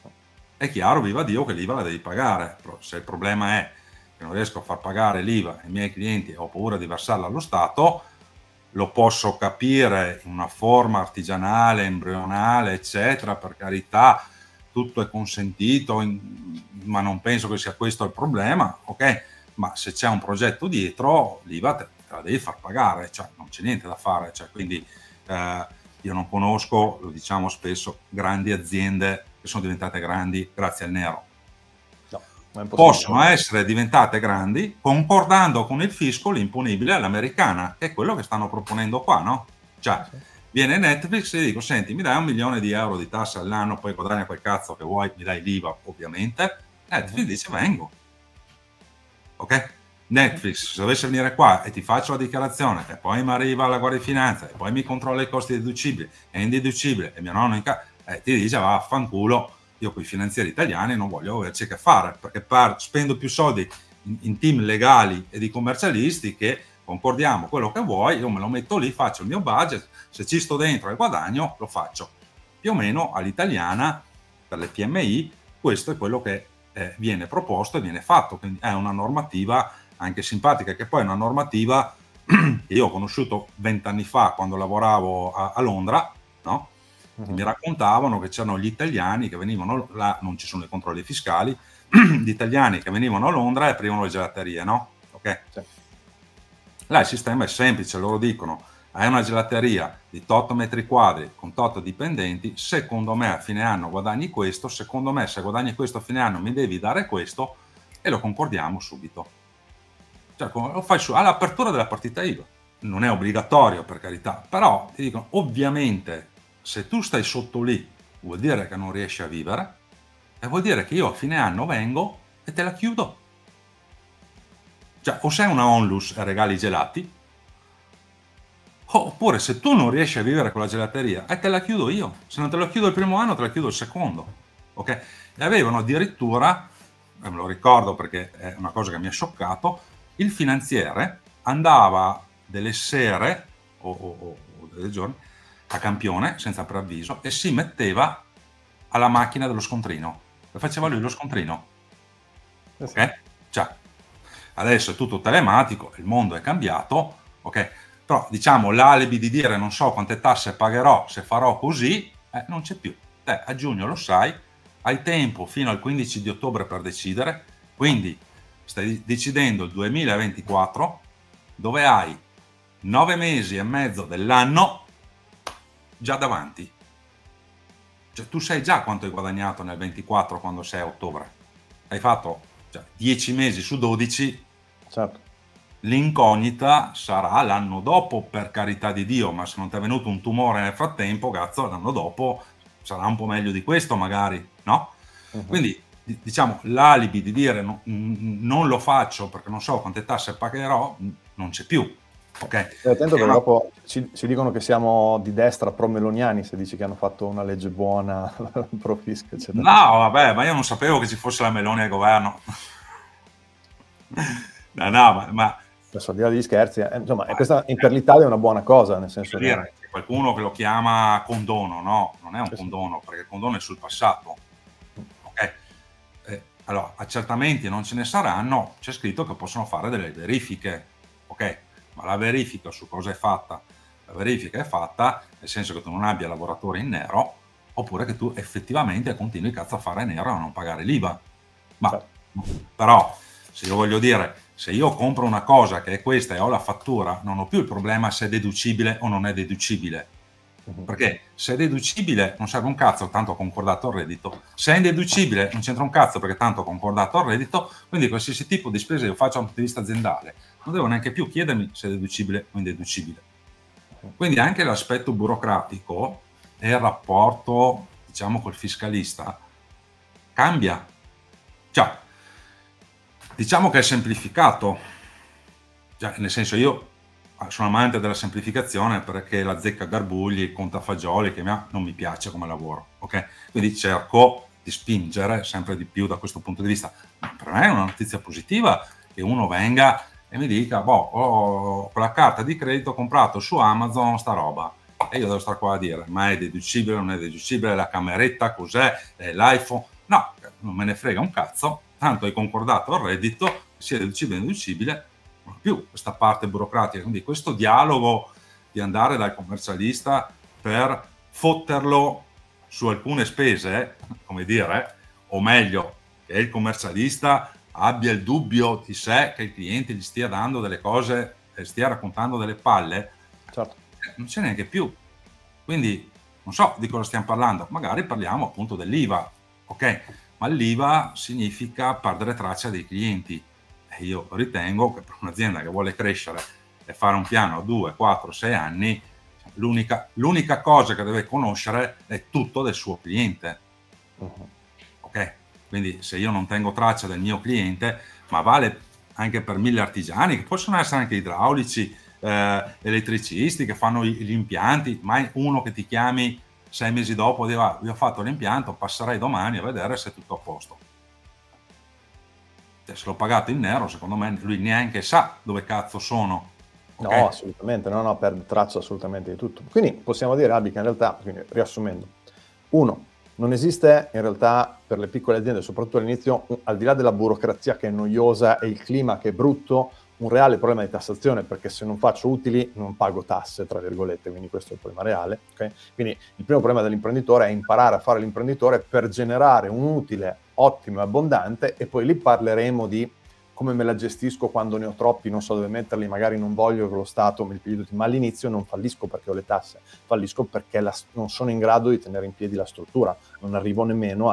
È chiaro, viva Dio, che l'IVA la devi pagare, però se il problema è che non riesco a far pagare l'IVA ai miei clienti e ho paura di versarla allo Stato, lo posso capire in una forma artigianale, embrionale, eccetera, per carità, tutto è consentito, ma non penso che sia questo il problema, ok? Ma se c'è un progetto dietro, l'IVA te la devi far pagare, cioè non c'è niente da fare, cioè, quindi io non conosco, lo diciamo spesso, grandi aziende che sono diventate grandi grazie al nero. No, possono essere diventate grandi concordando con il fisco l'imponibile all'americana, che è quello che stanno proponendo qua, no? Cioè, viene Netflix e dico, senti, mi dai 1 milione di euro di tasse all'anno, poi guadagna quel cazzo che vuoi, mi dai l'IVA, ovviamente. Netflix dice, vengo. Ok? Netflix, se dovesse venire qua e ti faccio la dichiarazione e poi mi arriva la Guardia di Finanza e poi mi controlla i costi deducibili e indeducibili e mio nonno ti dice vaffanculo, io con i finanzieri italiani non voglio averci a che fare, perché spendo più soldi in team legali e di commercialisti che concordiamo quello che vuoi, io me lo metto lì, faccio il mio budget, se ci sto dentro e guadagno lo faccio. Più o meno all'italiana, per le PMI, questo è quello che viene proposto e viene fatto, quindi è una normativa anche simpatica, che poi è una normativa che io ho conosciuto 20 anni fa quando lavoravo a Londra, no? Mi raccontavano che c'erano gli italiani che venivano là, non ci sono i controlli fiscali, gli italiani che venivano a Londra e aprivano le gelaterie, no? Ok? Sì. Là il sistema è semplice, loro dicono hai una gelateria di 8 metri quadri con 8 dipendenti, secondo me a fine anno guadagni questo, secondo me se guadagni questo a fine anno mi devi dare questo, e lo concordiamo subito. Cioè lo fai all'apertura della partita IVA. Non è obbligatorio, per carità, però ti dicono ovviamente se tu stai sotto lì vuol dire che non riesci a vivere e vuol dire che io a fine anno vengo e te la chiudo. Cioè o sei una onlus e regali i gelati, oppure se tu non riesci a vivere con la gelateria e te la chiudo io, se non te la chiudo il primo anno te la chiudo il secondo, ok? E avevano addirittura, me lo ricordo perché è una cosa che mi ha scioccato, il finanziere andava delle sere o dei giorni a campione senza preavviso e si metteva alla macchina dello scontrino e faceva lui lo scontrino, ok? Cioè adesso è tutto telematico, il mondo è cambiato, ok? Però diciamo l'alibi di dire non so quante tasse pagherò se farò così, non c'è più. Te a giugno lo sai, hai tempo fino al 15 di ottobre per decidere, quindi stai decidendo il 2024 dove hai 9 mesi e mezzo dell'anno già davanti. Cioè tu sai già quanto hai guadagnato nel 24 quando sei a ottobre. Hai fatto 10 mesi su 12. Certo. L'incognita sarà l'anno dopo, per carità di Dio, ma se non ti è venuto un tumore nel frattempo, cazzo, l'anno dopo sarà un po' meglio di questo magari, no? Mhm. Quindi diciamo l'alibi di dire non lo faccio perché non so quante tasse pagherò non c'è più. Okay. Stai attento perché dopo ci dicono che siamo di destra pro-meloniani se dici che hanno fatto una legge buona pro fisco, eccetera. No, vabbè, ma io non sapevo che ci fosse la Meloni al governo. No, ma adesso al di là degli scherzi, insomma, questa per l'Italia è una buona cosa, nel senso che... C'è qualcuno che lo chiama condono, no, non è un Sì, condono, perché il condono è sul passato. Okay. Allora, accertamenti non ce ne saranno, c'è scritto che possono fare delle verifiche, ok? Ma la verifica su cosa è fatta? La verifica è fatta nel senso che tu non abbia lavoratori in nero, oppure che tu effettivamente continui cazzo a fare nero e a non pagare l'IVA. Ma certo. Però, se io voglio dire, se io compro una cosa che è questa e ho la fattura, non ho più il problema se è deducibile o non è deducibile. Perché se è deducibile non serve un cazzo, tanto ho concordato il reddito. Se è indeducibile non c'entra un cazzo perché tanto ho concordato il reddito. Quindi qualsiasi tipo di spesa io faccio dal punto di vista aziendale non devo neanche più chiedermi se è deducibile o indeducibile. Quindi anche l'aspetto burocratico e il rapporto, diciamo, col fiscalista cambia. Cioè, diciamo che è semplificato. Cioè, nel senso, io sono amante della semplificazione perché la zecca garbugli, il contafagioli che non mi piace come lavoro, ok? Quindi cerco di spingere sempre di più da questo punto di vista. Ma per me è una notizia positiva che uno venga e mi dica, ho con la carta di credito ho comprato su Amazon sta roba, e io devo stare qua a dire, ma è deducibile, non è deducibile, la cameretta cos'è, l'iPhone? No, non me ne frega un cazzo, tanto hai concordato il reddito, sia deducibile o indeducibile, non più questa parte burocratica. Quindi questo dialogo di andare dal commercialista per fotterlo su alcune spese, come dire, o meglio, che il commercialista abbia il dubbio di sé che il cliente gli stia dando delle cose e stia raccontando delle palle, certo. Non c'è neanche più. Quindi non so di cosa stiamo parlando, magari parliamo appunto dell'IVA, ok? Ma l'IVA significa perdere traccia dei clienti. E io ritengo che per un'azienda che vuole crescere e fare un piano a 2, 4, 6 anni, l'unica cosa che deve conoscere è tutto del suo cliente. Ok? Quindi se io non tengo traccia del mio cliente, ma vale anche per 1000 artigiani, che possono essere anche idraulici, elettricisti che fanno gli impianti, mai uno che ti chiami 6 mesi dopo e vi ho fatto l'impianto, passerai domani a vedere se è tutto a posto. Se l'ho pagato in nero, secondo me lui neanche sa dove cazzo sono. Okay? No, assolutamente, no, perde traccia assolutamente di tutto. Quindi possiamo dire, Albi, che in realtà, quindi, riassumendo, 1, non esiste in realtà per le piccole aziende, soprattutto all'inizio, al di là della burocrazia che è noiosa e il clima che è brutto, un reale problema di tassazione, perché se non faccio utili non pago tasse, tra virgolette, quindi questo è il problema reale. Okay? Quindi il primo problema dell'imprenditore è imparare a fare l'imprenditore per generare un utile ottimo e abbondante, e poi lì parleremo di come me la gestisco quando ne ho troppi, non so dove metterli, magari non voglio che lo Stato mi pigli tutti, ma all'inizio non fallisco perché ho le tasse, fallisco perché non sono in grado di tenere in piedi la struttura, non arrivo nemmeno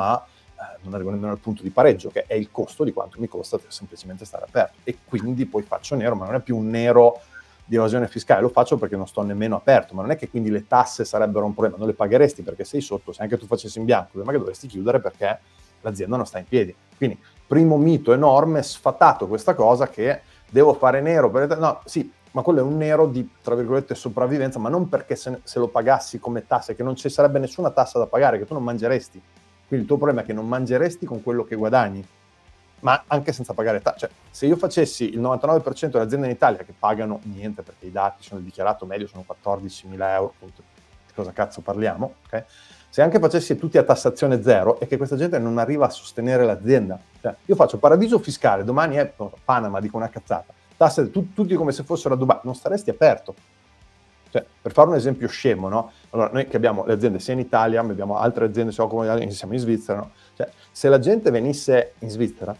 al punto di pareggio, che è il costo di quanto mi costa semplicemente stare aperto, e quindi poi faccio nero, ma non è più un nero di evasione fiscale, lo faccio perché non sto nemmeno aperto, ma non è che quindi le tasse sarebbero un problema, non le pagheresti perché sei sotto, se anche tu facessi in bianco, ma che dovresti chiudere perché l'azienda non sta in piedi. Quindi primo mito enorme, sfatato questa cosa che devo fare nero, no, sì, ma quello è un nero di, tra virgolette, sopravvivenza, ma non perché se lo pagassi come tasse, che non ci sarebbe nessuna tassa da pagare, che tu non mangeresti. Quindi il tuo problema è che non mangeresti con quello che guadagni, ma anche senza pagare tasse. Cioè, se io facessi il 99% delle aziende in Italia che pagano niente, perché i dati sono dichiarato medio, sono 14.000 euro, di cosa cazzo parliamo, ok? Se anche facessi tutti a tassazione zero, è che questa gente non arriva a sostenere l'azienda. Cioè, io faccio paradiso fiscale, domani è Panama, dico una cazzata, tasse tutti come se fossero a Dubai, non staresti aperto. Cioè, per fare un esempio scemo, no? Allora, noi che abbiamo le aziende sia in Italia, abbiamo altre aziende, siamo in Svizzera, no? Cioè, se la gente venisse in Svizzera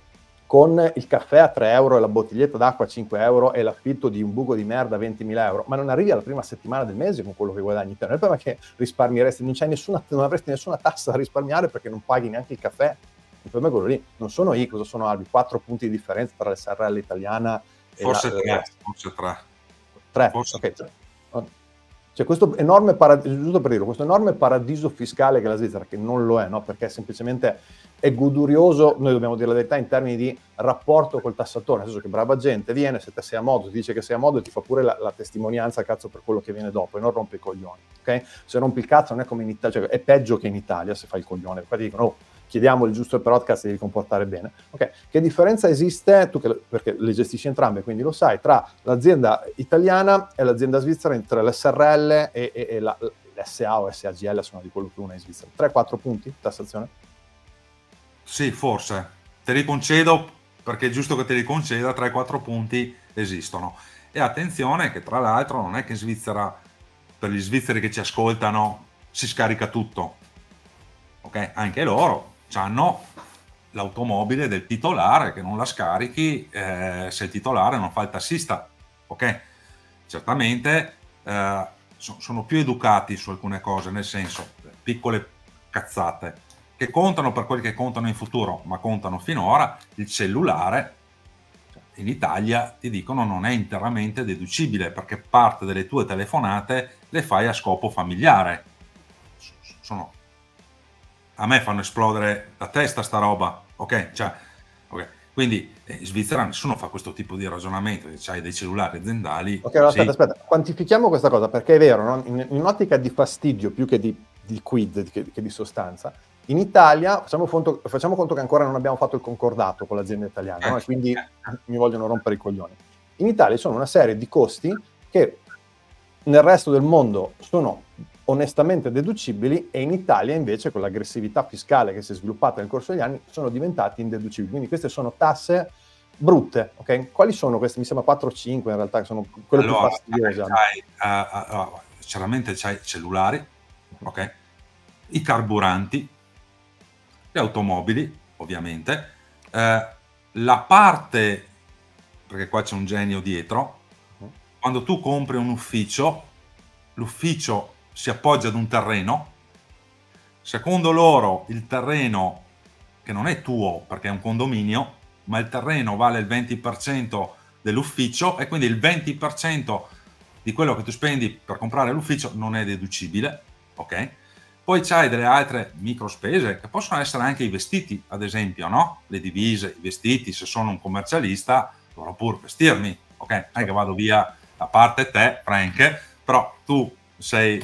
con il caffè a 3 euro e la bottiglietta d'acqua a 5 euro e l'affitto di un buco di merda a 20.000 euro, ma non arrivi alla prima settimana del mese con quello che guadagni te. Non è il problema che risparmieresti, non avresti nessuna tassa da risparmiare perché non paghi neanche il caffè. Il problema è quello lì. Non sono io, cosa sono Albi? 4 punti di differenza tra l'SRL italiana e forse la... tre. Tre? Forse ok. Cioè questo enorme paradiso, giusto per dirlo, questo enorme paradiso fiscale che è la Svizzera, che non lo è, no? Perché semplicemente è godurioso, noi dobbiamo dire la verità, in termini di rapporto col tassatore, nel senso che brava gente viene, se te sei a modo, ti dice che sei a modo e ti fa pure la testimonianza, cazzo, per quello che viene dopo, e non rompi i coglioni, ok? Se rompi il cazzo non è come in Italia, cioè è peggio che in Italia se fai il coglione, poi ti dicono, oh, chiediamo il giusto podcast, devi comportare bene. Ok, che differenza esiste, tu perché le gestisci entrambe, quindi lo sai, tra l'azienda italiana e l'azienda svizzera, tra l'SRL e l'SA o SAGL, insomma, di quello che una è in Svizzera? 3-4 punti tassazione? Sì, forse. Te li concedo perché è giusto che te li conceda, 3-4 punti esistono. E attenzione che tra l'altro non è che in Svizzera, per gli svizzeri che ci ascoltano, si scarica tutto. Ok? Anche loro hanno l'automobile del titolare, che non la scarichi se il titolare non fa il tassista. Ok? Certamente sono più educati su alcune cose, nel senso, piccole cazzate che contano per quelli che contano in futuro, ma contano finora. Il cellulare in Italia ti dicono non è interamente deducibile perché parte delle tue telefonate le fai a scopo familiare. A me fanno esplodere la testa sta roba, ok? Cioè, okay. Quindi in Svizzera nessuno fa questo tipo di ragionamento, c'hai dei cellulari aziendali. Ok, allora, sì. aspetta, quantifichiamo questa cosa, perché è vero, no? In un'ottica di fastidio più che di quid, che di sostanza, in Italia facciamo conto che ancora non abbiamo fatto il concordato con l'azienda italiana, no? E quindi mi vogliono rompere i coglioni. In Italia ci sono una serie di costi che nel resto del mondo sono onestamente deducibili e in Italia invece con l'aggressività fiscale che si è sviluppata nel corso degli anni sono diventati indeducibili. Quindi queste sono tasse brutte, ok? Quali sono queste? Mi sembra 4 o 5 in realtà, che sono quelle più fastidiose. Chiaramente c'hai i cellulari, ok? I carburanti, le automobili, ovviamente, la parte, perché qua c'è un genio dietro, quando tu compri un ufficio, l'ufficio si appoggia ad un terreno, secondo loro il terreno, che non è tuo perché è un condominio, ma il terreno vale il 20% dell'ufficio e quindi il 20% di quello che tu spendi per comprare l'ufficio non è deducibile, ok? Poi c'hai delle altre micro spese che possono essere anche i vestiti, ad esempio, no? Le divise, i vestiti, se sono un commercialista dovrò pur vestirmi, ok? Non è che vado via, a parte te, Frank, però tu sei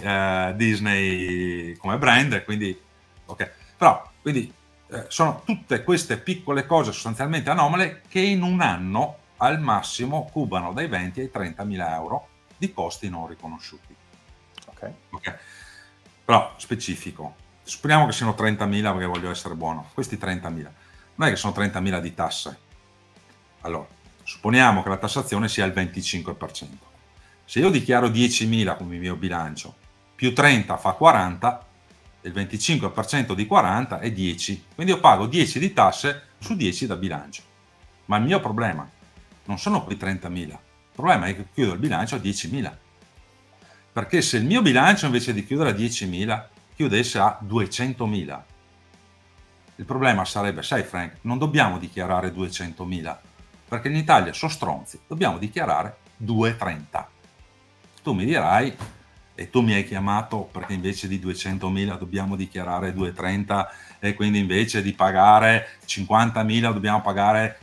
Disney come brand, quindi ok. Però, quindi sono tutte queste piccole cose sostanzialmente anomale che in un anno al massimo cubano dai 20 ai 30.000 euro di costi non riconosciuti. Ok. Però specifico. Supponiamo che siano 30.000 perché voglio essere buono. Questi 30.000 non è che sono 30.000 di tasse. Allora, supponiamo che la tassazione sia il 25%. Se io dichiaro 10.000 come il mio bilancio, più 30 fa 40, il 25% di 40 è 10. Quindi io pago 10 di tasse su 10 da bilancio. Ma il mio problema non sono quei 30.000. Il problema è che chiudo il bilancio a 10.000. Perché se il mio bilancio invece di chiudere a 10.000 chiudesse a 200.000, il problema sarebbe, sai Frank, non dobbiamo dichiarare 200.000, perché in Italia sono stronzi, dobbiamo dichiarare 230. Tu mi dirai, e tu mi hai chiamato perché invece di 200.000 dobbiamo dichiarare 230 e quindi invece di pagare 50.000 dobbiamo pagare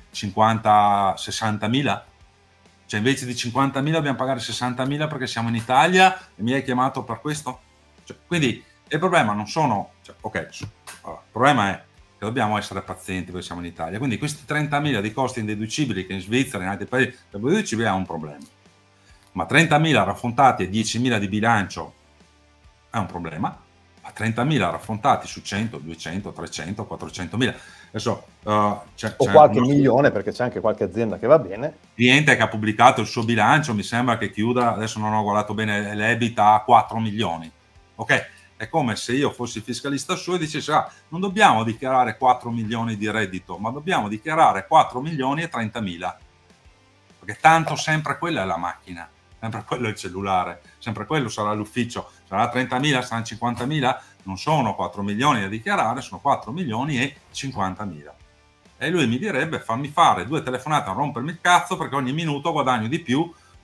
60.000? Cioè invece di 50.000 dobbiamo pagare 60.000 perché siamo in Italia e mi hai chiamato per questo? Cioè, quindi il problema non sono... Cioè, ok, allora, il problema è che dobbiamo essere pazienti perché siamo in Italia. Quindi questi 30.000 di costi indeducibili che in Svizzera e in altri paesi sono deducibili è un problema. Ma 30.000 raffrontati e 10.000 di bilancio è un problema. Ma 30.000 raffrontati su 100, 200, 300, 400.000... Adesso, o qualche milione, perché c'è anche qualche azienda che va bene. Cliente che ha pubblicato il suo bilancio, mi sembra che chiuda, adesso non ho guardato bene, l'EBITA a 4 milioni. Ok? È come se io fossi fiscalista suo e dicessi, non dobbiamo dichiarare 4 milioni di reddito, ma dobbiamo dichiarare 4 milioni e 30.000. Perché tanto sempre quella è la macchina, sempre quello è il cellulare, sempre quello sarà l'ufficio, sarà 30.000, saranno 50.000, non sono 4 milioni da dichiarare, sono 4 milioni e 50.000. E lui mi direbbe, fammi fare 2 telefonate a rompermi il cazzo perché ogni minuto guadagno di più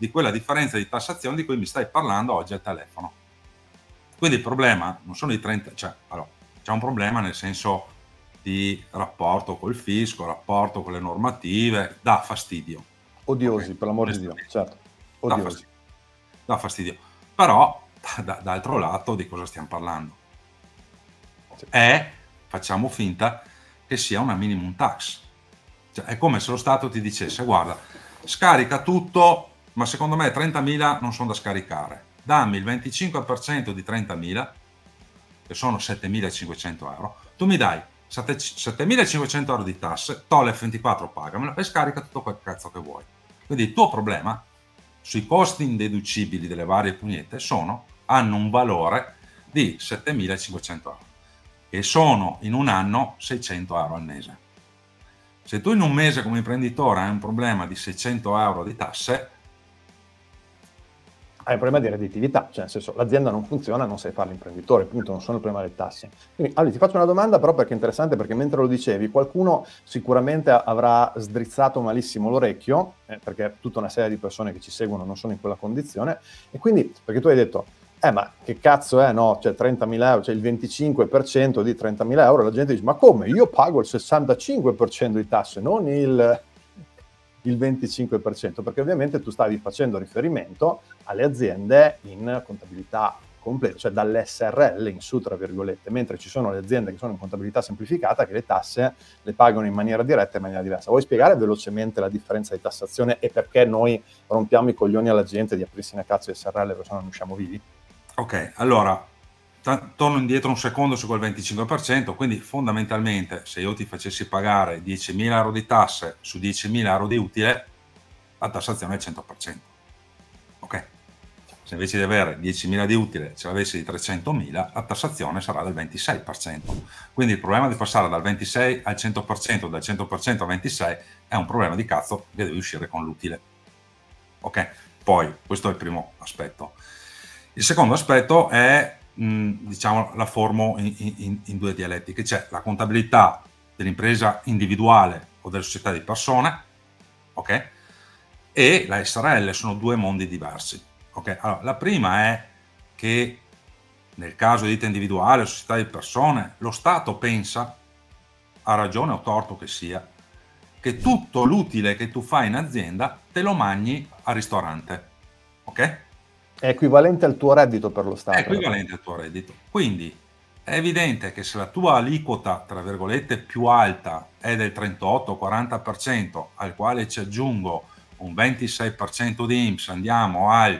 di quella differenza di tassazione di cui mi stai parlando oggi al telefono. Quindi il problema non sono i 30, cioè, allora, c'è un problema nel senso di rapporto col fisco, rapporto con le normative, dà fastidio. Odiosi, Okay? per l'amor di Dio, certo. Odiosi. Dà fastidio. Però, d'altro lato, di cosa stiamo parlando? Sì. Facciamo finta che sia una minimum tax. Cioè, è come se lo Stato ti dicesse: guarda, scarica tutto, ma secondo me 30.000 non sono da scaricare. Dammi il 25% di 30.000, che sono 7.500 euro. Tu mi dai 7.500 euro di tasse, tolle F24, pagamelo e scarica tutto quel cazzo che vuoi. Quindi il tuo problema sui costi indeducibili delle varie pugnette hanno un valore di 7.500 euro, che sono in un anno 600 euro al mese. Se tu in un mese come imprenditore hai un problema di 600 euro di tasse, hai un problema di redditività, cioè nel senso l'azienda non funziona, non sai fare l'imprenditore, appunto non sono il problema delle tasse. Quindi allora, ti faccio una domanda però perché è interessante, perché mentre lo dicevi qualcuno sicuramente avrà sdrizzato malissimo l'orecchio, perché tutta una serie di persone che ci seguono non sono in quella condizione, e quindi perché tu hai detto ma che cazzo è, no? Cioè 30.000 euro, cioè il 25% di 30.000 euro, la gente dice ma come? Io pago il 65% di tasse, non il 25%, perché ovviamente tu stavi facendo riferimento alle aziende in contabilità completa, cioè dall'SRL in su, tra virgolette, mentre ci sono le aziende che sono in contabilità semplificata che le tasse le pagano in maniera diretta e in maniera diversa. Vuoi spiegare velocemente la differenza di tassazione e perché noi rompiamo i coglioni alla gente di aprirsi una cazzo di SRL perché se no non usciamo vivi? Ok, allora torno indietro un secondo su quel 25%, quindi fondamentalmente se io ti facessi pagare 10.000 euro di tasse su 10.000 euro di utile, la tassazione è il 100%. Ok? Se invece di avere 10.000 di utile ce l'avessi di 300.000, la tassazione sarà del 26%. Quindi il problema di passare dal 26 al 100%, dal 100% al 26 è un problema di cazzo che devi uscire con l'utile. Ok? Poi, questo è il primo aspetto. Il secondo aspetto è, diciamo, la formo in due dialettiche. C'è la contabilità dell'impresa individuale o delle società di persone, ok? E la SRL, sono due mondi diversi. Ok, allora, la prima è che nel caso di ditta individuale o società di persone, lo Stato pensa, a ragione o torto che sia, che tutto l'utile che tu fai in azienda te lo mangi al ristorante. Ok? È equivalente al tuo reddito per lo Stato. È equivalente al tuo reddito. Quindi è evidente che se la tua aliquota, tra virgolette, più alta è del 38-40%, al quale ci aggiungo un 26% di INPS, andiamo al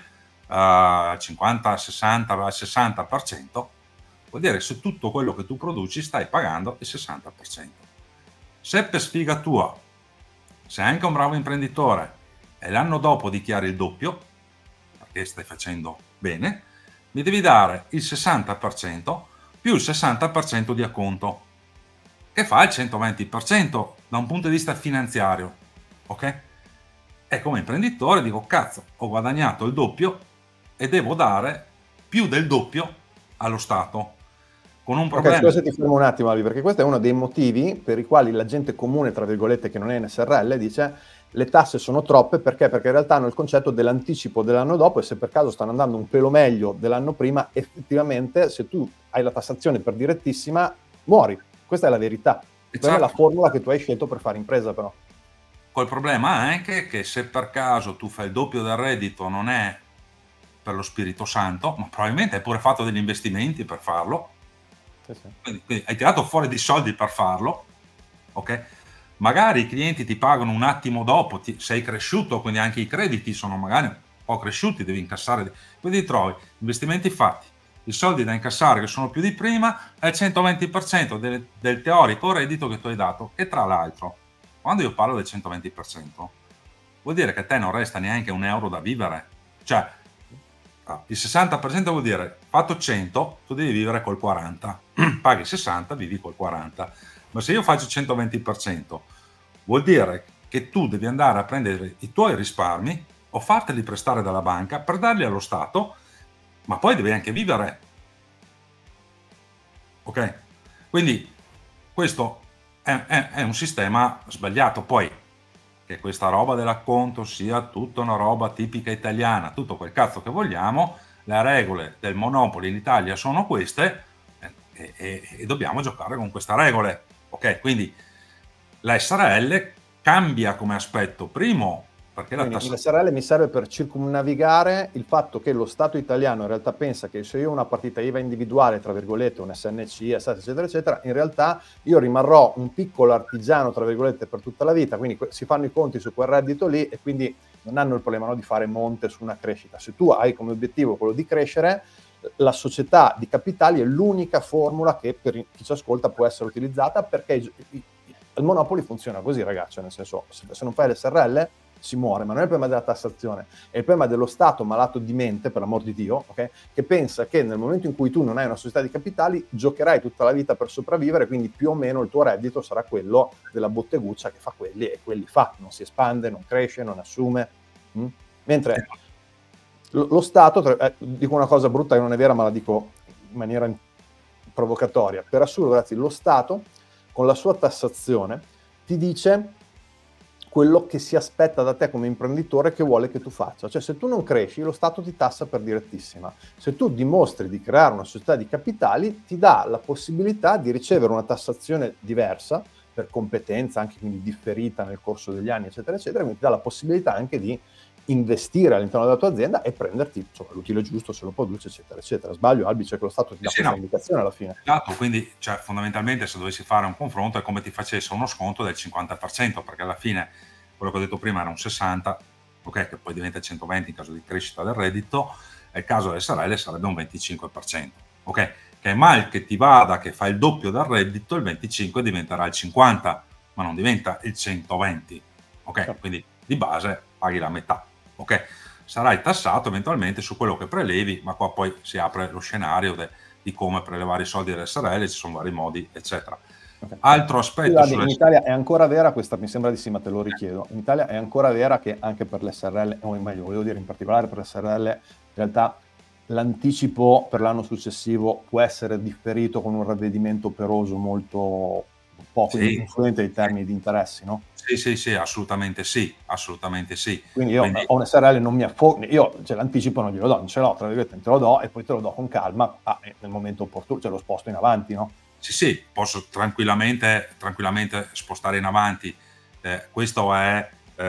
50, 60, al 60%, vuol dire che su tutto quello che tu produci stai pagando il 60%. Se per sfiga tua sei anche un bravo imprenditore e l'anno dopo dichiari il doppio, perché stai facendo bene, mi devi dare il 60% più il 60% di acconto, che fa il 120% da un punto di vista finanziario, ok? E come imprenditore dico, cazzo, ho guadagnato il doppio e devo dare più del doppio allo Stato. Con un problema. Ok, scusa se ti fermo un attimo, Albi, perché questo è uno dei motivi per i quali la gente comune, tra virgolette, che non è in SRL, dice le tasse sono troppe, perché? Perché in realtà hanno il concetto dell'anticipo dell'anno dopo e se per caso stanno andando un pelo meglio dell'anno prima, effettivamente se tu hai la tassazione per direttissima, muori. Questa è la verità. Questa è la formula che tu hai scelto per fare impresa, però. Col problema anche che se per caso tu fai il doppio del reddito non è per lo Spirito Santo, ma probabilmente hai pure fatto degli investimenti per farlo. Sì, sì. Quindi hai tirato fuori dei soldi per farlo, ok? Magari i clienti ti pagano un attimo dopo, sei cresciuto, quindi anche i crediti sono magari un po' cresciuti, devi incassare, quindi trovi investimenti fatti, i soldi da incassare che sono più di prima è il 120% del teorico reddito che tu hai dato, e tra l'altro quando io parlo del 120% vuol dire che a te non resta neanche un euro da vivere, cioè il 60% vuol dire fatto 100 tu devi vivere col 40, paghi 60, vivi col 40. Ma se io faccio 120% vuol dire che tu devi andare a prendere i tuoi risparmi o farteli prestare dalla banca per darli allo Stato, ma poi devi anche vivere. Ok? Quindi questo è un sistema sbagliato. Poi che questa roba dell'acconto sia tutta una roba tipica italiana, tutto quel cazzo che vogliamo, le regole del Monopoli in Italia sono queste, e dobbiamo giocare con queste regole. Ok, quindi la SRL cambia come aspetto, primo perché la Quindi tassazione... l'SRL mi serve per circumnavigare il fatto che lo Stato italiano in realtà pensa che se io ho una partita IVA individuale, tra virgolette, un SNC, eccetera, eccetera, in realtà io rimarrò un piccolo artigiano, tra virgolette, per tutta la vita, quindi si fanno i conti su quel reddito lì e quindi non hanno il problema, no, di fare monte su una crescita. Se tu hai come obiettivo quello di crescere, la società di capitali è l'unica formula che per chi ci ascolta può essere utilizzata, perché il Monopoli funziona così, ragazzi, nel senso, se non fai l'SRL si muore, ma non è il problema della tassazione, è il problema dello Stato malato di mente, per l'amor di Dio, okay? Che pensa che nel momento in cui tu non hai una società di capitali giocherai tutta la vita per sopravvivere, quindi più o meno il tuo reddito sarà quello della botteguccia che fa quelli e quelli fa, non si espande, non cresce, non assume. Mentre lo Stato, dico una cosa brutta che non è vera, ma la dico in maniera provocatoria, per assurdo, ragazzi, lo Stato con la sua tassazione ti dice quello che si aspetta da te come imprenditore, che vuole che tu faccia. Cioè, se tu non cresci, lo Stato ti tassa per direttissima. Se tu dimostri di creare una società di capitali, ti dà la possibilità di ricevere una tassazione diversa, per competenza, anche quindi differita nel corso degli anni, eccetera, eccetera, quindi ti dà la possibilità anche di investire all'interno della tua azienda e prenderti l'utile giusto se lo produce, eccetera, eccetera. Sbaglio, Albi, cioè che lo Stato ti dà questa indicazione alla fine. Esatto, quindi cioè, fondamentalmente se dovessi fare un confronto è come ti facesse uno sconto del 50%, perché alla fine quello che ho detto prima era un 60%, ok, che poi diventa 120 in caso di crescita del reddito, e il caso del SRL sarebbe un 25%, ok? Che è mal che ti vada, che fa il doppio del reddito, il 25 diventerà il 50, ma non diventa il 120, ok? Quindi di base paghi la metà, ok? Sarai tassato eventualmente su quello che prelevi, ma qua poi si apre lo scenario di come prelevare i soldi dell'SRL, ci sono vari modi, eccetera. Okay. Altro aspetto in Italia è ancora vera questa, mi sembra di sì, ma te lo richiedo. In Italia è ancora vera che anche per l'SRL, o meglio, volevo dire in particolare per l'SRL, in realtà l'anticipo per l'anno successivo può essere differito con un ravvedimento operoso molto poco influente ai termini di interessi, no? Sì, assolutamente sì, assolutamente sì. Quindi io ho un SRL, non mi affondo, io l'anticipo non glielo do, non ce l'ho, tra virgolette, te lo do e poi te lo do con calma nel momento opportuno, cioè lo sposto in avanti, no? Sì, posso tranquillamente spostare in avanti. Questo è,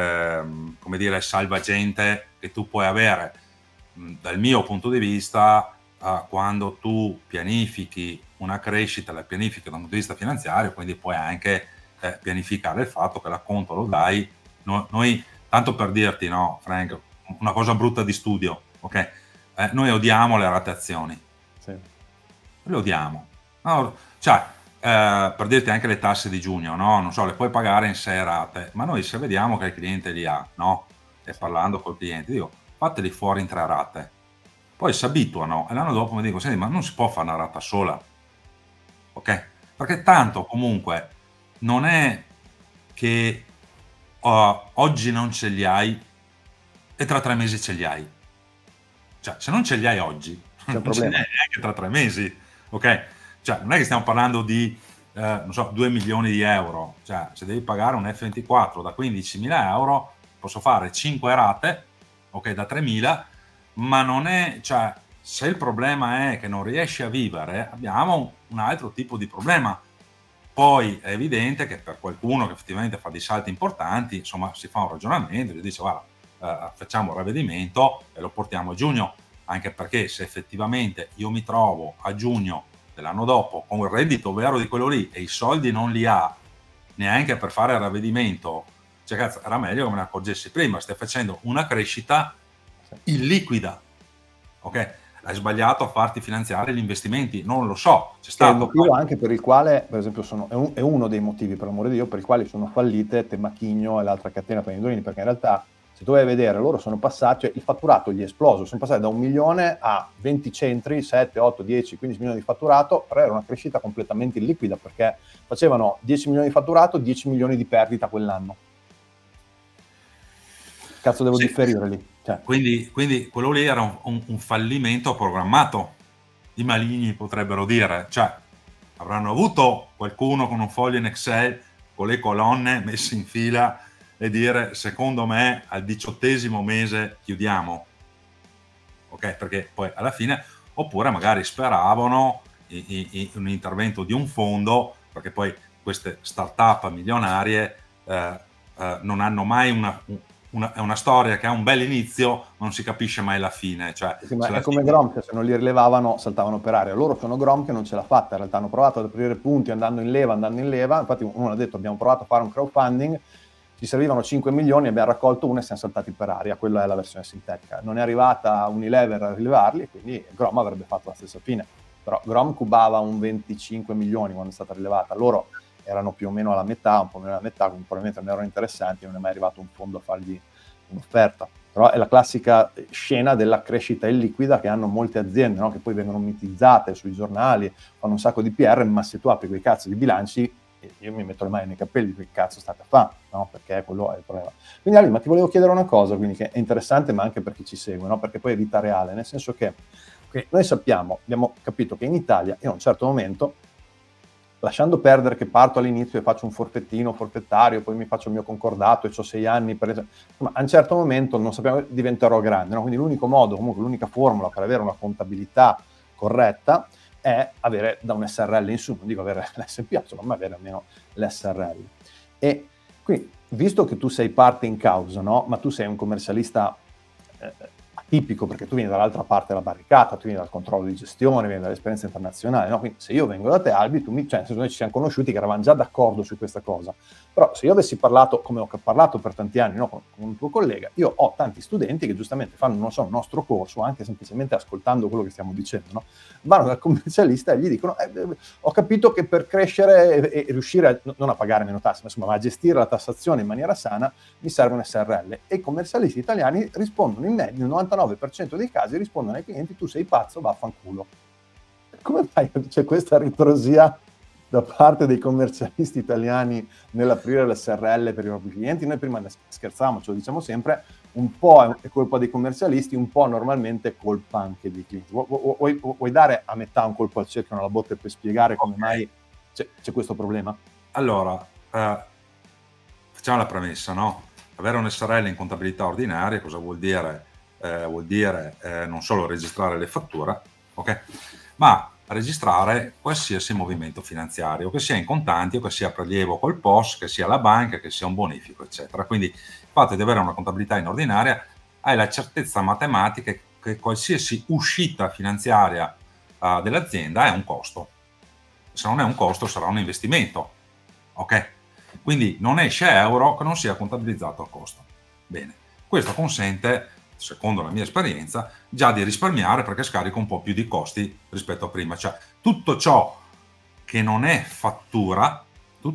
come dire, salvagente che tu puoi avere. Dal mio punto di vista, quando tu pianifichi una crescita, la pianifichi da un punto di vista finanziario, quindi puoi anche pianificare il fatto che l'acconto lo dai. Noi, tanto per dirti, no, Frank, una cosa brutta di studio, ok? Noi odiamo le rateazioni. Sì. Le odiamo. No, cioè, per dirti anche le tasse di giugno, no? Non so, le puoi pagare in 6 rate, ma noi se vediamo che il cliente li ha, no? E parlando col cliente, dico, fateli fuori in 3 rate. Poi si abituano e l'anno dopo mi dico, senti, ma non si può fare una rata sola, ok? Perché tanto comunque non è che oggi non ce li hai e tra 3 mesi ce li hai. Cioè, se non ce li hai oggi, non ce li hai neanche tra 3 mesi, ok? Cioè, non è che stiamo parlando di, non so, 2 milioni di euro. Cioè, se devi pagare un F24 da 15.000 euro, posso fare 5 rate, ok, da 3.000, ma non è, cioè, se il problema è che non riesci a vivere, abbiamo un altro tipo di problema. Poi è evidente che per qualcuno che effettivamente fa dei salti importanti, insomma, si fa un ragionamento, gli dice, guarda, facciamo un ravvedimento e lo portiamo a giugno, anche perché se effettivamente io mi trovo a giugno dell'anno dopo con il reddito vero di quello lì e i soldi non li ha neanche per fare il ravvedimento, cioè cazzo, era meglio che me ne accorgessi prima, stai facendo una crescita illiquida, ok? Hai sbagliato a farti finanziare gli investimenti, non lo so, c'è stato... È il motivo anche per il quale, per esempio, è uno dei motivi, per l'amore di Dio, per i quali sono fallite Temmachigno e l'altra catena per Pendolini, perché in realtà se tu vai a vedere, loro sono passati, cioè il fatturato gli è esploso, sono passati da 1 milione a 20 centri, 7, 8, 10, 15 milioni di fatturato, però era una crescita completamente illiquida, perché facevano 10 milioni di fatturato, 10 milioni di perdita quell'anno. Cazzo devo differire lì? Cioè. Quindi quello lì era un fallimento programmato, i maligni potrebbero dire, cioè avranno avuto qualcuno con un foglio in Excel con le colonne messe in fila e dire secondo me al 18° mese chiudiamo, ok? Perché poi alla fine, oppure magari speravano un intervento di un fondo, perché poi queste start-up milionarie non hanno mai è una storia che ha un bel inizio, non si capisce mai la fine. Cioè, sì, ma è come Grom, che se non li rilevavano saltavano per aria. Loro sono Grom che non ce l'ha fatta, in realtà hanno provato ad aprire punti andando in leva, infatti uno ha detto abbiamo provato a fare un crowdfunding, ci servivano 5 milioni, abbiamo raccolto uno e siamo saltati per aria, quella è la versione sintetica. Non è arrivata Unilever a rilevarli, quindi Grom avrebbe fatto la stessa fine, però Grom cubava un 25 milioni quando è stata rilevata, loro erano più o meno alla metà, un po' meno alla metà, quindi probabilmente non erano interessanti, non è mai arrivato un fondo a fargli un'offerta. Però è la classica scena della crescita illiquida che hanno molte aziende, no? Che poi vengono mitizzate sui giornali, fanno un sacco di PR, ma se tu apri quei cazzo di bilanci, io mi metto le mani nei capelli, che cazzo state a fare, no? Perché quello è il problema. Quindi Ali, ma ti volevo chiedere una cosa, quindi, che è interessante ma anche per chi ci segue, no? Perché poi è vita reale, nel senso che noi sappiamo, abbiamo capito che in Italia, io a un certo momento, lasciando perdere che parto all'inizio e faccio un forfettario, poi mi faccio il mio concordato e ho 6 anni, ma a un certo momento non sappiamo, diventerò grande, no? Quindi l'unico modo, comunque l'unica formula per avere una contabilità corretta è avere da un SRL in su, non dico avere l'SPA, insomma, ma avere almeno l'SRL. E quindi, visto che tu sei parte in causa, no? Ma tu sei un commercialista atipico, perché tu vieni dall'altra parte della barricata, tu vieni dal controllo di gestione, vieni dall'esperienza internazionale, no? Quindi se io vengo da te, Albi, nel senso, noi ci siamo conosciuti che eravamo già d'accordo su questa cosa, però se io avessi parlato, come ho parlato per tanti anni, no? con un tuo collega, io ho tanti studenti che giustamente fanno, non so, il nostro corso, anche semplicemente ascoltando quello che stiamo dicendo, no? Vanno dal commercialista e gli dicono ho capito che per crescere e riuscire non a pagare meno tasse, ma insomma a gestire la tassazione in maniera sana mi serve un SRL, e i commercialisti italiani rispondono in media, il 99% dei casi rispondono ai clienti: tu sei pazzo, vaffanculo. Come mai c'è questa ritrosia da parte dei commercialisti italiani nell'aprire l'SRL per i propri clienti? Noi prima ne scherzavamo, ce lo diciamo sempre, un po' è colpa dei commercialisti, un po' normalmente è colpa anche dei clienti. Vuoi dare a metà un colpo al cerchio nella botte per spiegare come mai c'è questo problema? Allora, facciamo la premessa, no? Avere un SRL in contabilità ordinaria cosa vuol dire? Vuol dire non solo registrare le fatture, ok? Ma registrare qualsiasi movimento finanziario, che sia in contanti o che sia prelievo col POS, che sia la banca, che sia un bonifico, eccetera. Quindi il fatto di avere una contabilità in ordinaria hai la certezza matematica che qualsiasi uscita finanziaria dell'azienda è un costo. Se non è un costo sarà un investimento, ok? Quindi non esce euro che non sia contabilizzato a costo. Bene, questo consente, secondo la mia esperienza, già di risparmiare perché scarico un po' più di costi rispetto a prima. Cioè tutto ciò che non è fattura,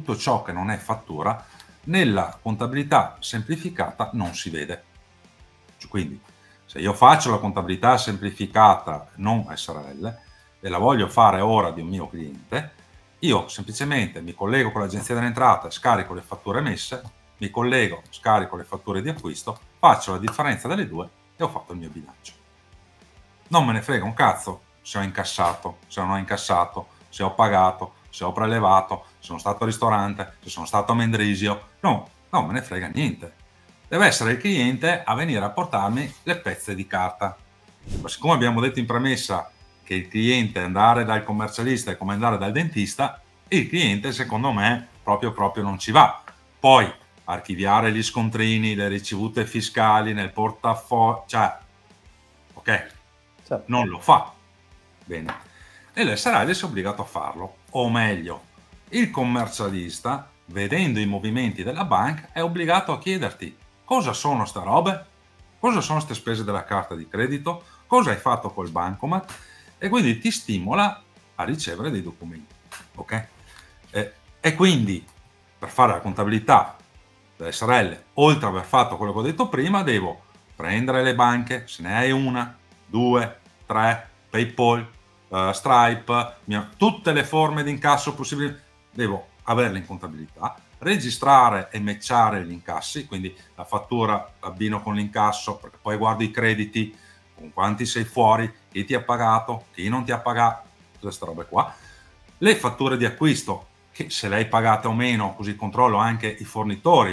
nella contabilità semplificata non si vede. Quindi se io faccio la contabilità semplificata non SRL e la voglio fare ora di un mio cliente, io semplicemente mi collego con l'agenzia delle entrate, scarico le fatture emesse, mi collego, scarico le fatture di acquisto, faccio la differenza delle due e ho fatto il mio bilancio. Non me ne frega un cazzo se ho incassato, se non ho incassato, se ho pagato, se ho prelevato, se sono stato al ristorante, se sono stato a Mendrisio. No, non me ne frega niente. Deve essere il cliente a venire a portarmi le pezze di carta. Ma siccome abbiamo detto in premessa che il cliente andare dal commercialista è come andare dal dentista, il cliente secondo me proprio non ci va. Poi archiviare gli scontrini, le ricevute fiscali nel portafoglio, cioè ok, certo, non lo fa. Bene, e l'SRL è obbligato a farlo, o meglio, il commercialista, vedendo i movimenti della banca, è obbligato a chiederti cosa sono sta robe, cosa sono ste spese della carta di credito, cosa hai fatto col bancomat, e quindi ti stimola a ricevere dei documenti, ok? E quindi per fare la contabilità dell'SRL, oltre ad aver fatto quello che ho detto prima, devo prendere le banche, se ne hai una, 2, 3, PayPal, Stripe, tutte le forme di incasso possibili, devo averle in contabilità, registrare e matchare gli incassi, quindi la fattura l'abbino con l'incasso, perché poi guardo i crediti, con quanti sei fuori, chi ti ha pagato, chi non ti ha pagato, tutte queste robe qua. Le fatture di acquisto, che se le hai pagate o meno, così controllo anche i fornitori,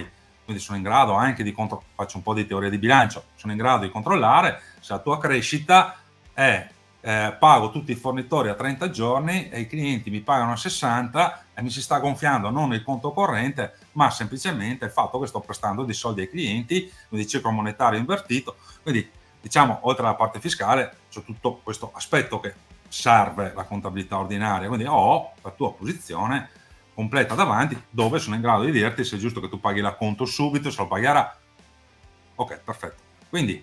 quindi sono in grado anche di faccio un po' di teoria di bilancio, sono in grado di controllare se la tua crescita è pago tutti i fornitori a 30 giorni e i clienti mi pagano a 60 e mi si sta gonfiando non il conto corrente, ma semplicemente il fatto che sto prestando dei soldi ai clienti, quindi ciclo monetario invertito. Quindi diciamo, oltre alla parte fiscale c'è tutto questo aspetto che serve la contabilità ordinaria, quindi ho la tua posizione completa davanti, dove sono in grado di dirti se è giusto che tu paghi l'acconto subito, se lo pagherà. Ok, perfetto. Quindi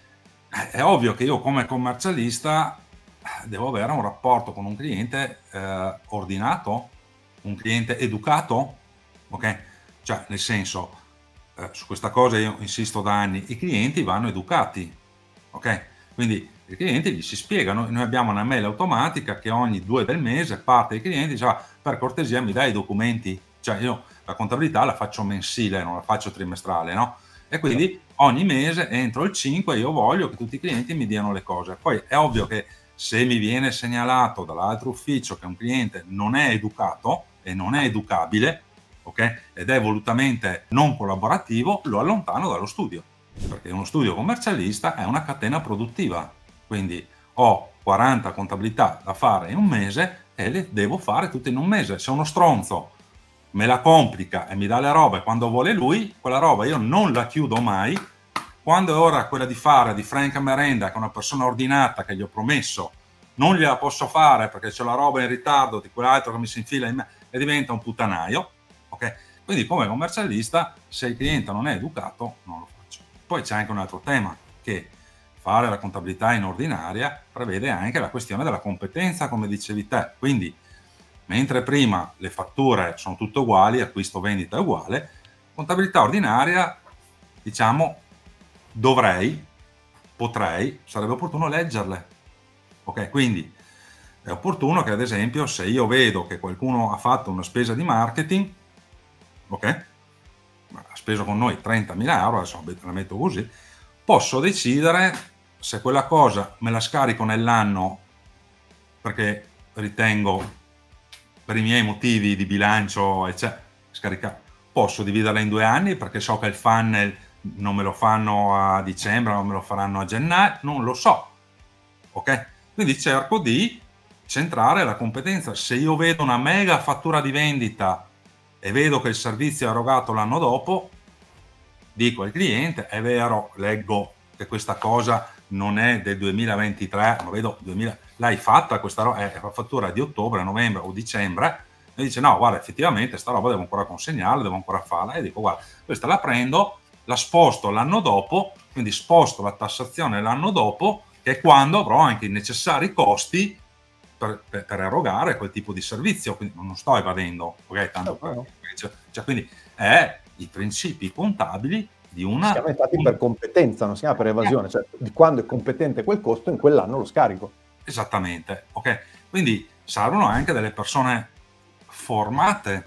è ovvio che io come commercialista devo avere un rapporto con un cliente ordinato, un cliente educato, ok? Cioè, nel senso, su questa cosa io insisto da anni, i clienti vanno educati, ok? Quindi i clienti gli si spiegano, noi abbiamo una mail automatica che ogni 2 del mese parte ai clienti e dice per cortesia mi dai i documenti, cioè io la contabilità la faccio mensile, non la faccio trimestrale, no? E quindi ogni mese entro il 5 io voglio che tutti i clienti mi diano le cose. Poi è ovvio che se mi viene segnalato dall'altro ufficio che un cliente non è educato e non è educabile, ok? Ed è volutamente non collaborativo, lo allontano dallo studio, perché uno studio commercialista è una catena produttiva, quindi ho 40 contabilità da fare in un mese e le devo fare tutte in un mese. Se uno stronzo me la complica e mi dà le robe quando vuole lui, quella roba io non la chiudo mai. Quando è ora quella di fare di Franca Merenda, che è una persona ordinata che gli ho promesso, non gliela posso fare perché c'è la roba in ritardo di quell'altro che mi si infila in me e diventa un puttanaio, ok? Quindi come commercialista, se il cliente non è educato, non lo faccio. Poi c'è anche un altro tema, che fare la contabilità in ordinaria prevede anche la questione della competenza, come dicevi te. Quindi, mentre prima le fatture sono tutte uguali, acquisto vendita è uguale, contabilità ordinaria, diciamo, potrei, sarebbe opportuno leggerle. Ok, quindi è opportuno che ad esempio se io vedo che qualcuno ha fatto una spesa di marketing, ok, ha speso con noi 30.000 euro, adesso la metto così, posso decidere se quella cosa me la scarico nell'anno perché ritengo per i miei motivi di bilancio scaricare, posso dividerla in 2 anni perché so che il funnel non me lo fanno a dicembre, non me lo faranno a gennaio, non lo so, ok? Quindi cerco di centrare la competenza. Se io vedo una mega fattura di vendita e vedo che il servizio è erogato l'anno dopo, dico al cliente, è vero, leggo che questa cosa non è del 2023, ma vedo 2000, l'hai fatta questa roba, è la fattura di ottobre, novembre o dicembre, e dice no, guarda, effettivamente sta roba devo ancora consegnarla, devo ancora farla, e dico guarda, questa la prendo, la sposto l'anno dopo, quindi sposto la tassazione l'anno dopo, che è quando avrò anche i necessari costi per erogare quel tipo di servizio, quindi non sto evadendo, ok? Tanto quindi è i principi contabili di una... Siamo infatti per competenza, non si chiama per evasione, cioè di quando è competente quel costo in quell'anno lo scarico. Esattamente, ok? Quindi servono anche delle persone formate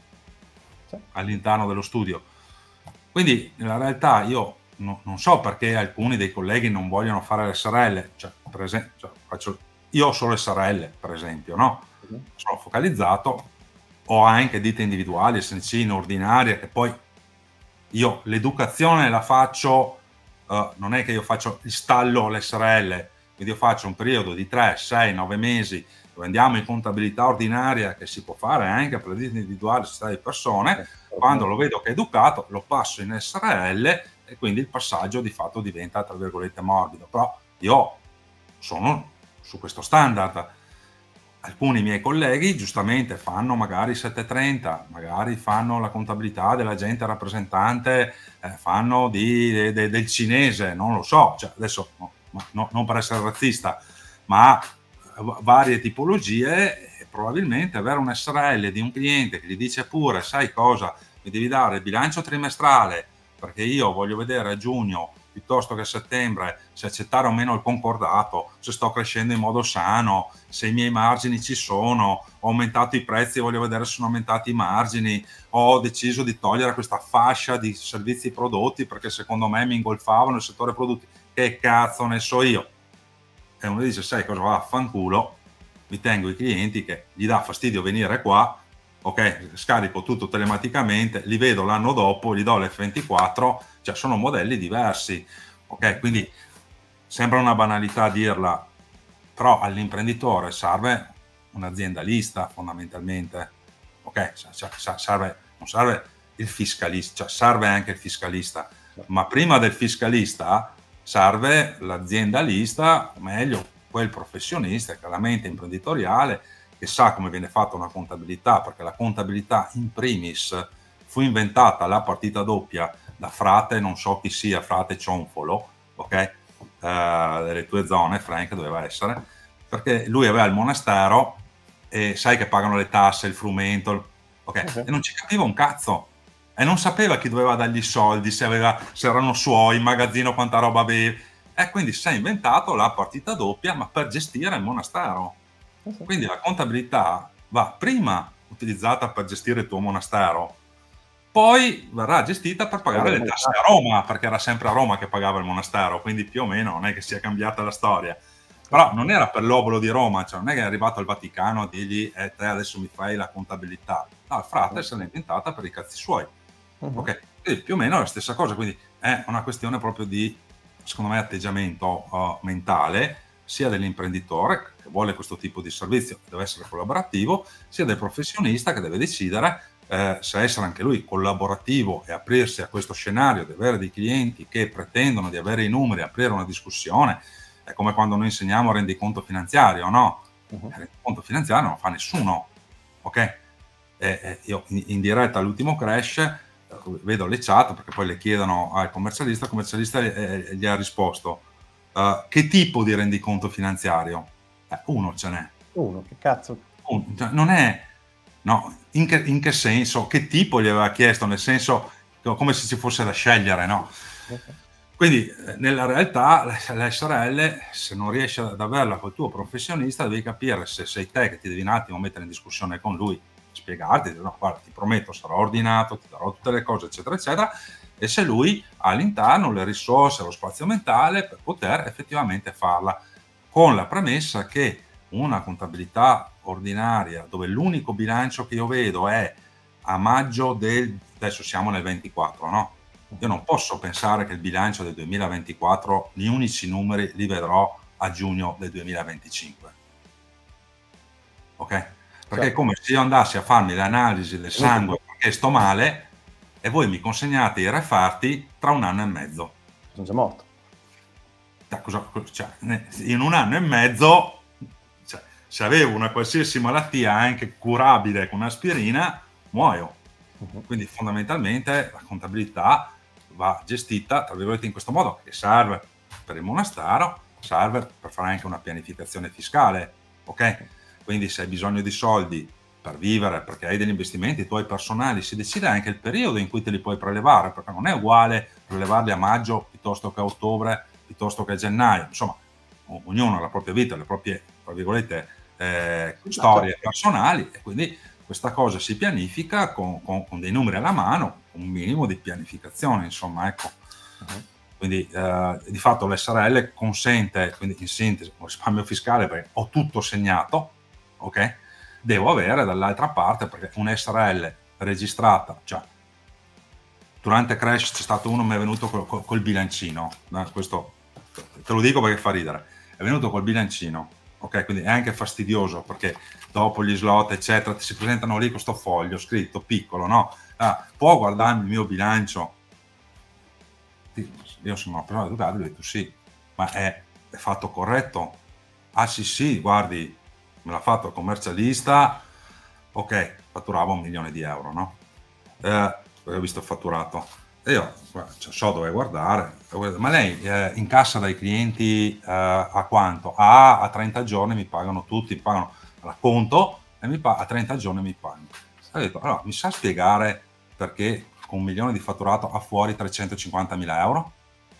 all'interno dello studio. Quindi nella realtà io non so perché alcuni dei colleghi non vogliono fare le SRL, cioè, per esempio, io ho solo SRL, per esempio, no? Sono focalizzato, ho anche ditte individuali, SNC ordinarie, che poi io l'educazione la faccio, non è che io installo l'SRL, quindi io faccio un periodo di 3, 6, 9 mesi dove andiamo in contabilità ordinaria, che si può fare anche per le ditte individuali, società di persone, quando lo vedo che è educato lo passo in SRL e quindi il passaggio di fatto diventa tra virgolette morbido, però io sono su questo standard. Alcuni miei colleghi giustamente fanno magari 730, magari fanno la contabilità dell'agente rappresentante, fanno del cinese, non lo so, cioè adesso non per essere razzista, ma varie tipologie, e probabilmente avere un SRL di un cliente che gli dice pure, sai cosa, mi devi dare il bilancio trimestrale perché io voglio vedere a giugno piuttosto che a settembre se accettare o meno il concordato, se sto crescendo in modo sano, se i miei margini ci sono, ho aumentato i prezzi e voglio vedere se sono aumentati i margini, ho deciso di togliere questa fascia di servizi prodotti perché secondo me mi ingolfavo nel settore prodotti, che cazzo ne so io? E uno dice, sai cosa va, fanculo, mi tengo i clienti che gli dà fastidio venire qua, ok? Scarico tutto telematicamente, li vedo l'anno dopo, gli do l'F24, cioè sono modelli diversi, ok? Quindi sembra una banalità dirla, però all'imprenditore serve un'azienda lista fondamentalmente, ok? Serve, non serve il fiscalista, cioè serve anche il fiscalista, ma prima del fiscalista serve l'azienda lista, o meglio quel professionista che ha la mente imprenditoriale, che sa come viene fatta una contabilità, perché la contabilità in primis fu inventata la partita doppia da frate, non so chi sia, frate Cionfolo, ok? Delle tue zone, Frank doveva essere, perché lui aveva il monastero e sai che pagano le tasse, il frumento, ok? E non ci capiva un cazzo e non sapeva chi doveva dargli i soldi, se erano suoi, in magazzino quanta roba aveva, e quindi si è inventato la partita doppia, ma per gestire il monastero. Quindi la contabilità va prima utilizzata per gestire il tuo monastero, poi verrà gestita per pagare le tasse a Roma, perché era sempre a Roma che pagava il monastero, quindi più o meno non è che sia cambiata la storia. Però non era per l'obolo di Roma, cioè non è che è arrivato al Vaticano a dirgli te adesso mi fai la contabilità. No, il frate se l'è inventata per i cazzi suoi. Ok? Quindi più o meno è la stessa cosa, quindi è una questione proprio di, secondo me, atteggiamento mentale, sia dell'imprenditore che vuole questo tipo di servizio, deve essere collaborativo, sia del professionista che deve decidere se essere anche lui collaborativo e aprirsi a questo scenario di avere dei clienti che pretendono di avere i numeri, aprire una discussione. È come quando noi insegniamo rendiconto finanziario, no? Il rendiconto finanziario non fa nessuno, ok? Io in diretta all'ultimo crash vedo le chat, perché poi le chiedono al commercialista, il commercialista gli ha risposto che tipo di rendiconto finanziario? Uno ce n'è. Uno, che cazzo? Cioè, non è, no, in che senso? Che tipo gli aveva chiesto? Nel senso, come se ci fosse da scegliere, no? Quindi nella realtà le SRL, se non riesci ad averla col tuo professionista, devi capire se sei te che ti devi un attimo mettere in discussione con lui, spiegarti, no, guarda, ti prometto sarò ordinato, ti darò tutte le cose eccetera eccetera, e se lui ha all'interno le risorse, lo spazio mentale per poter effettivamente farla, con la premessa che una contabilità ordinaria dove l'unico bilancio che io vedo è a maggio adesso siamo nel 24, no? Io non posso pensare che il bilancio del 2024, gli unici numeri li vedrò a giugno del 2025. Ok? Perché è come se io andassi a farmi le analisi del sangue perché sto male e voi mi consegnate i referti tra un anno e mezzo. Sono già morto. Cioè, in un anno e mezzo, cioè, se avevo una qualsiasi malattia anche curabile con aspirina, muoio. Quindi fondamentalmente la contabilità va gestita, tra virgolette, in questo modo, che serve per il monastero, serve per fare anche una pianificazione fiscale, ok? Quindi se hai bisogno di soldi per vivere, perché hai degli investimenti tuoi personali, si decide anche il periodo in cui te li puoi prelevare, perché non è uguale prelevarli a maggio piuttosto che a ottobre, piuttosto che a gennaio. Insomma, ognuno ha la propria vita, le proprie, tra virgolette, storie personali, e quindi questa cosa si pianifica con dei numeri alla mano, un minimo di pianificazione, insomma, ecco. Quindi di fatto l'SRL consente, quindi in sintesi, un risparmio fiscale perché ho tutto segnato, ok? Devo avere dall'altra parte, perché un SRL registrata, cioè durante Crash c'è stato uno, mi è venuto col bilancino, questo te lo dico perché fa ridere, è venuto col bilancino, ok? Quindi è anche fastidioso perché dopo gli slot eccetera ti si presentano lì con sto foglio scritto piccolo, no? Può guardarmi il mio bilancio? Io sono una persona educata, gli ho detto sì, ma è fatto corretto? Ah sì, guardi, me l'ha fatto il commercialista, ok, fatturavo 1 milione di euro, no? Ho visto il fatturato e io so dove guardare, ma lei incassa dai clienti a quanto? A 30 giorni mi pagano tutti, mi pagano alla conto e a 30 giorni mi pagano. Ho detto, allora mi sa spiegare perché con 1 milione di fatturato ha fuori 350.000 euro?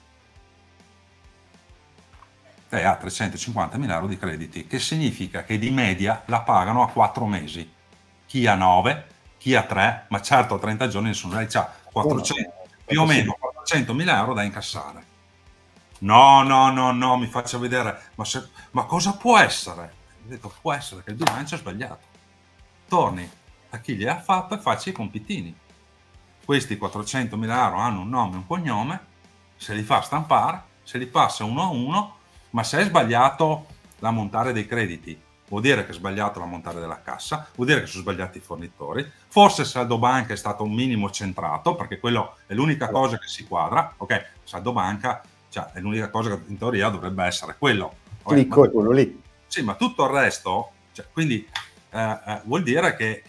Lei ha 350.000 euro di crediti, che significa che di media la pagano a 4 mesi. Chi ha 9, chi ha 3, ma certo a 30 giorni nessuno, lei ha 400, più o meno 400.000 euro da incassare. No, mi faccia vedere, ma cosa può essere? Ho detto, può essere che il bilancio è sbagliato. Torni, a chi gli ha fatto e faccia i compitini. Questi 400.000 euro hanno un nome e un cognome, se li fa stampare, se li passa uno a uno, ma se è sbagliato l'ammontare dei crediti, vuol dire che è sbagliato l'ammontare della cassa, vuol dire che sono sbagliati i fornitori, forse saldo banca è stato un minimo centrato, perché quello è l'unica cosa che si quadra, ok? Saldo banca, cioè, è l'unica cosa che in teoria dovrebbe essere quello. Clicco è quello lì. Sì, ma tutto il resto, cioè, quindi vuol dire che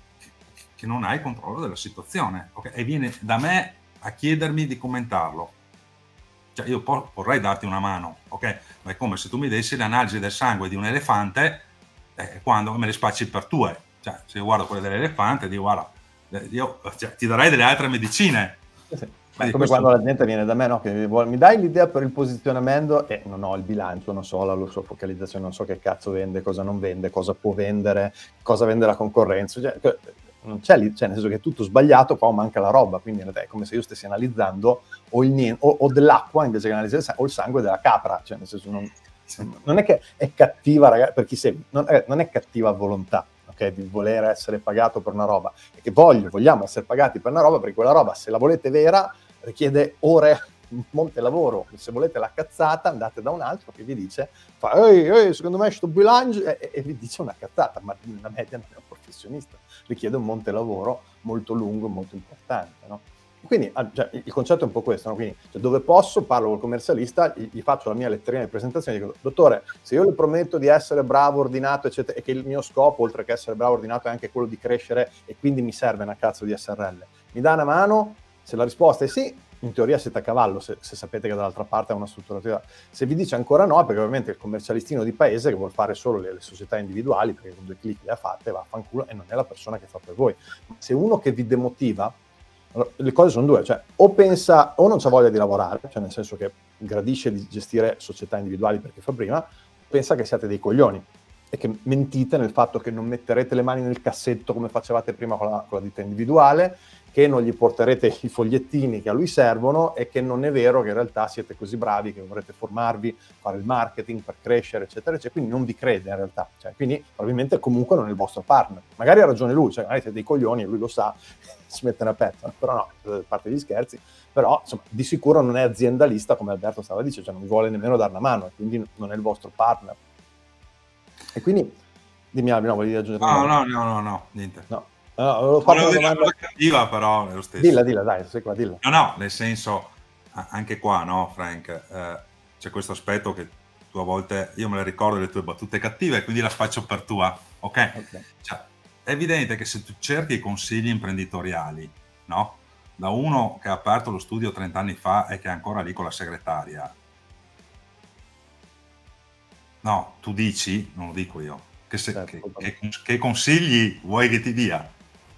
non hai controllo della situazione, okay? E viene da me a chiedermi di commentarlo. Cioè, io vorrei darti una mano, ok? Ma è come se tu mi dessi l'analisi del sangue di un elefante quando me le spacci per tue. Cioè, se io guardo quelle dell'elefante, dico, guarda, io ti darei delle altre medicine. Sì. È come quando la gente viene da me, no? Che mi dai l'idea per il posizionamento e non ho il bilancio, non so la sua focalizzazione, non so che cazzo vende, cosa non vende, cosa può vendere, cosa vende la concorrenza. Cioè, non c'è lì, cioè, nel senso che è tutto sbagliato, qua manca la roba, quindi è come se io stessi analizzando o dell'acqua invece che analizzare o il sangue della capra, cioè nel senso non è che è cattiva, ragazzi, per chi segue, non è cattiva volontà, okay, di voler essere pagato per una roba, è che vogliamo essere pagati per una roba, perché quella roba, se la volete vera, richiede ore, monte lavoro. Se volete la cazzata, andate da un altro che vi dice, secondo me sto bilancio, e vi dice una cazzata, ma nella media non è un professionista, richiede un monte lavoro molto lungo, molto importante, no? Quindi cioè, il concetto è un po' questo, no? Quindi, cioè, dove posso parlo col commercialista, gli faccio la mia letterina di presentazione e dico, dottore, se io le prometto di essere bravo, ordinato, eccetera, e che il mio scopo, oltre che essere bravo, ordinato, è anche quello di crescere e quindi mi serve una cazzo di SRL, mi dà una mano? Se la risposta è sì, in teoria siete a cavallo, se sapete che dall'altra parte è una strutturativa. Se vi dice ancora no, è perché ovviamente il commercialistino di paese che vuole fare solo le società individuali, perché con 2 clic le ha fatte, vaffanculo, e non è la persona che fa per voi. Se uno che vi demotiva, allora, le cose sono due, cioè o pensa o non c'ha voglia di lavorare, cioè nel senso che gradisce di gestire società individuali perché fa prima, pensa che siate dei coglioni e che mentite nel fatto che non metterete le mani nel cassetto come facevate prima con la ditta individuale, che non gli porterete i fogliettini che a lui servono e che non è vero che in realtà siete così bravi che vorrete formarvi, fare il marketing per crescere, eccetera, eccetera. Quindi non vi crede in realtà. Cioè, quindi probabilmente comunque non è il vostro partner. Magari ha ragione lui, cioè magari siete dei coglioni e lui lo sa, si mette una pezza, però no, a parte gli scherzi. Però insomma, di sicuro non è aziendalista come Alberto stava dicendo, cioè non vi vuole nemmeno dare una mano e quindi non è il vostro partner. E quindi, dimmi Albi, no, volevi aggiungere No, niente. No. Volevo fare una domanda cattiva, però è lo stesso. Dilla, dai, sei qua, dilla. No, nel senso, anche qua, no, Frank, c'è questo aspetto che tu a volte, io me le ricordo le tue battute cattive, quindi la faccio per tua, ok? Cioè, è evidente che se tu cerchi i consigli imprenditoriali, no? Da uno che ha aperto lo studio 30 anni fa e che è ancora lì con la segretaria, no, tu dici, non lo dico io, che consigli vuoi che ti dia?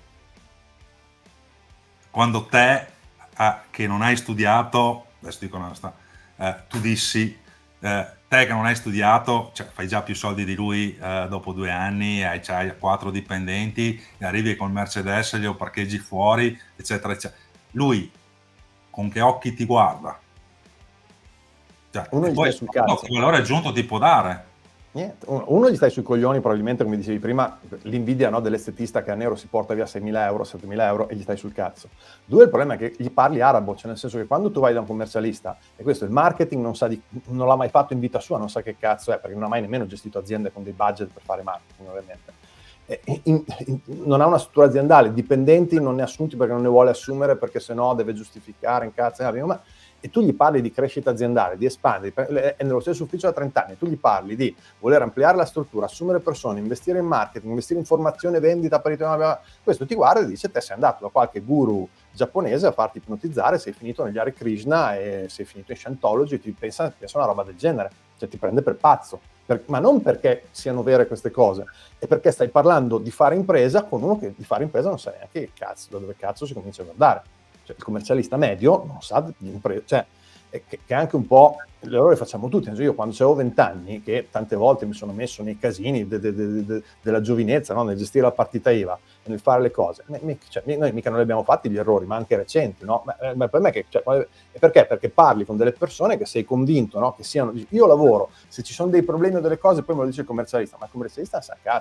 Quando te, che non hai studiato, adesso dico una cosa, tu dissi, te che non hai studiato, cioè, fai già più soldi di lui dopo 2 anni, hai 4 dipendenti, arrivi col Mercedes, li parcheggi fuori, eccetera, eccetera. Lui, con che occhi ti guarda? Cioè, uno gli stai sul cazzo. Che valore aggiunto ti può dare? Niente, uno gli stai sui coglioni, probabilmente, come dicevi prima, l'invidia, no, dell'estetista che a nero si porta via 6.000 euro, 7.000 euro e gli stai sul cazzo. 2, il problema è che gli parli arabo, cioè nel senso che quando tu vai da un commercialista, e questo il marketing non l'ha mai fatto in vita sua, non sa che cazzo è, perché non ha mai nemmeno gestito aziende con dei budget per fare marketing, ovviamente. Non ha una struttura aziendale, dipendenti non ne ha assunti perché non ne vuole assumere, perché sennò deve giustificare in cazzo, e tu gli parli di crescita aziendale, di espandere, è nello stesso ufficio da 30 anni, tu gli parli di voler ampliare la struttura, assumere persone, investire in marketing, investire in formazione, vendita, questo ti guarda e dice, te sei andato da qualche guru giapponese a farti ipnotizzare, sei finito negli Hare Krishna e sei finito in Scientology, ti pensa una roba del genere, cioè ti prende per pazzo, ma non perché siano vere queste cose, è perché stai parlando di fare impresa con uno che di fare impresa non sa neanche che cazzo, da dove cazzo si comincia a guardare. Cioè, il commercialista medio non sa di impresa, cioè che è anche un po' l'errore facciamo tutti. Io quando avevo 20 anni, che tante volte mi sono messo nei casini della giovinezza, no? Nel gestire la partita IVA e nel fare le cose, noi mica non li abbiamo fatti gli errori, ma anche recenti, no? Ma per me che, perché? Perché parli con delle persone che sei convinto, no? Che siano, io lavoro, se ci sono dei problemi o delle cose poi me lo dice il commercialista, ma il commercialista sa cazzo.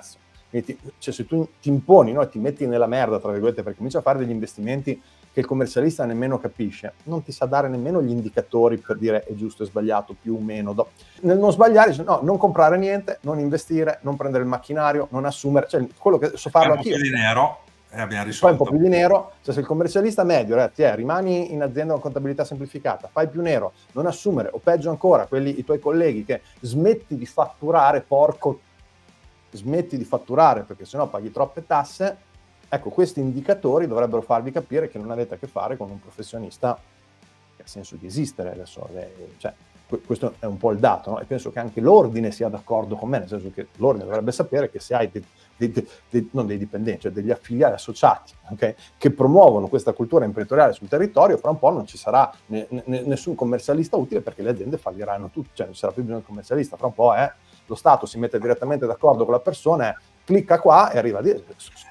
Quindi cioè, se tu ti imponi, no, ti metti nella merda, tra virgolette, perché cominci a fare degli investimenti che il commercialista nemmeno capisce, non ti sa dare nemmeno gli indicatori per dire è giusto, è sbagliato, più o meno. Nel non sbagliare, no, non comprare niente, non investire, non prendere il macchinario, non assumere, cioè quello che so farlo anch'io. Un po' più di nero e abbiamo risolto. Fai un po' più di nero, cioè se il commercialista medio, rimani in azienda con contabilità semplificata, fai più nero, non assumere, o peggio ancora, i tuoi colleghi che smetti di fatturare, smetti di fatturare perché sennò paghi troppe tasse. Ecco, questi indicatori dovrebbero farvi capire che non avete a che fare con un professionista che ha senso di esistere. Adesso, cioè, questo è un po' il dato, no? E penso che anche l'ordine sia d'accordo con me, nel senso che l'ordine dovrebbe sapere che se hai non dei dipendenti, cioè degli affiliati associati, okay, che promuovono questa cultura imprenditoriale sul territorio, fra un po' non ci sarà nessun commercialista utile, perché le aziende falliranno tutte, cioè non ci sarà più bisogno del commercialista, fra un po' lo Stato si mette direttamente d'accordo con la persona, clicca qua e arriva a dire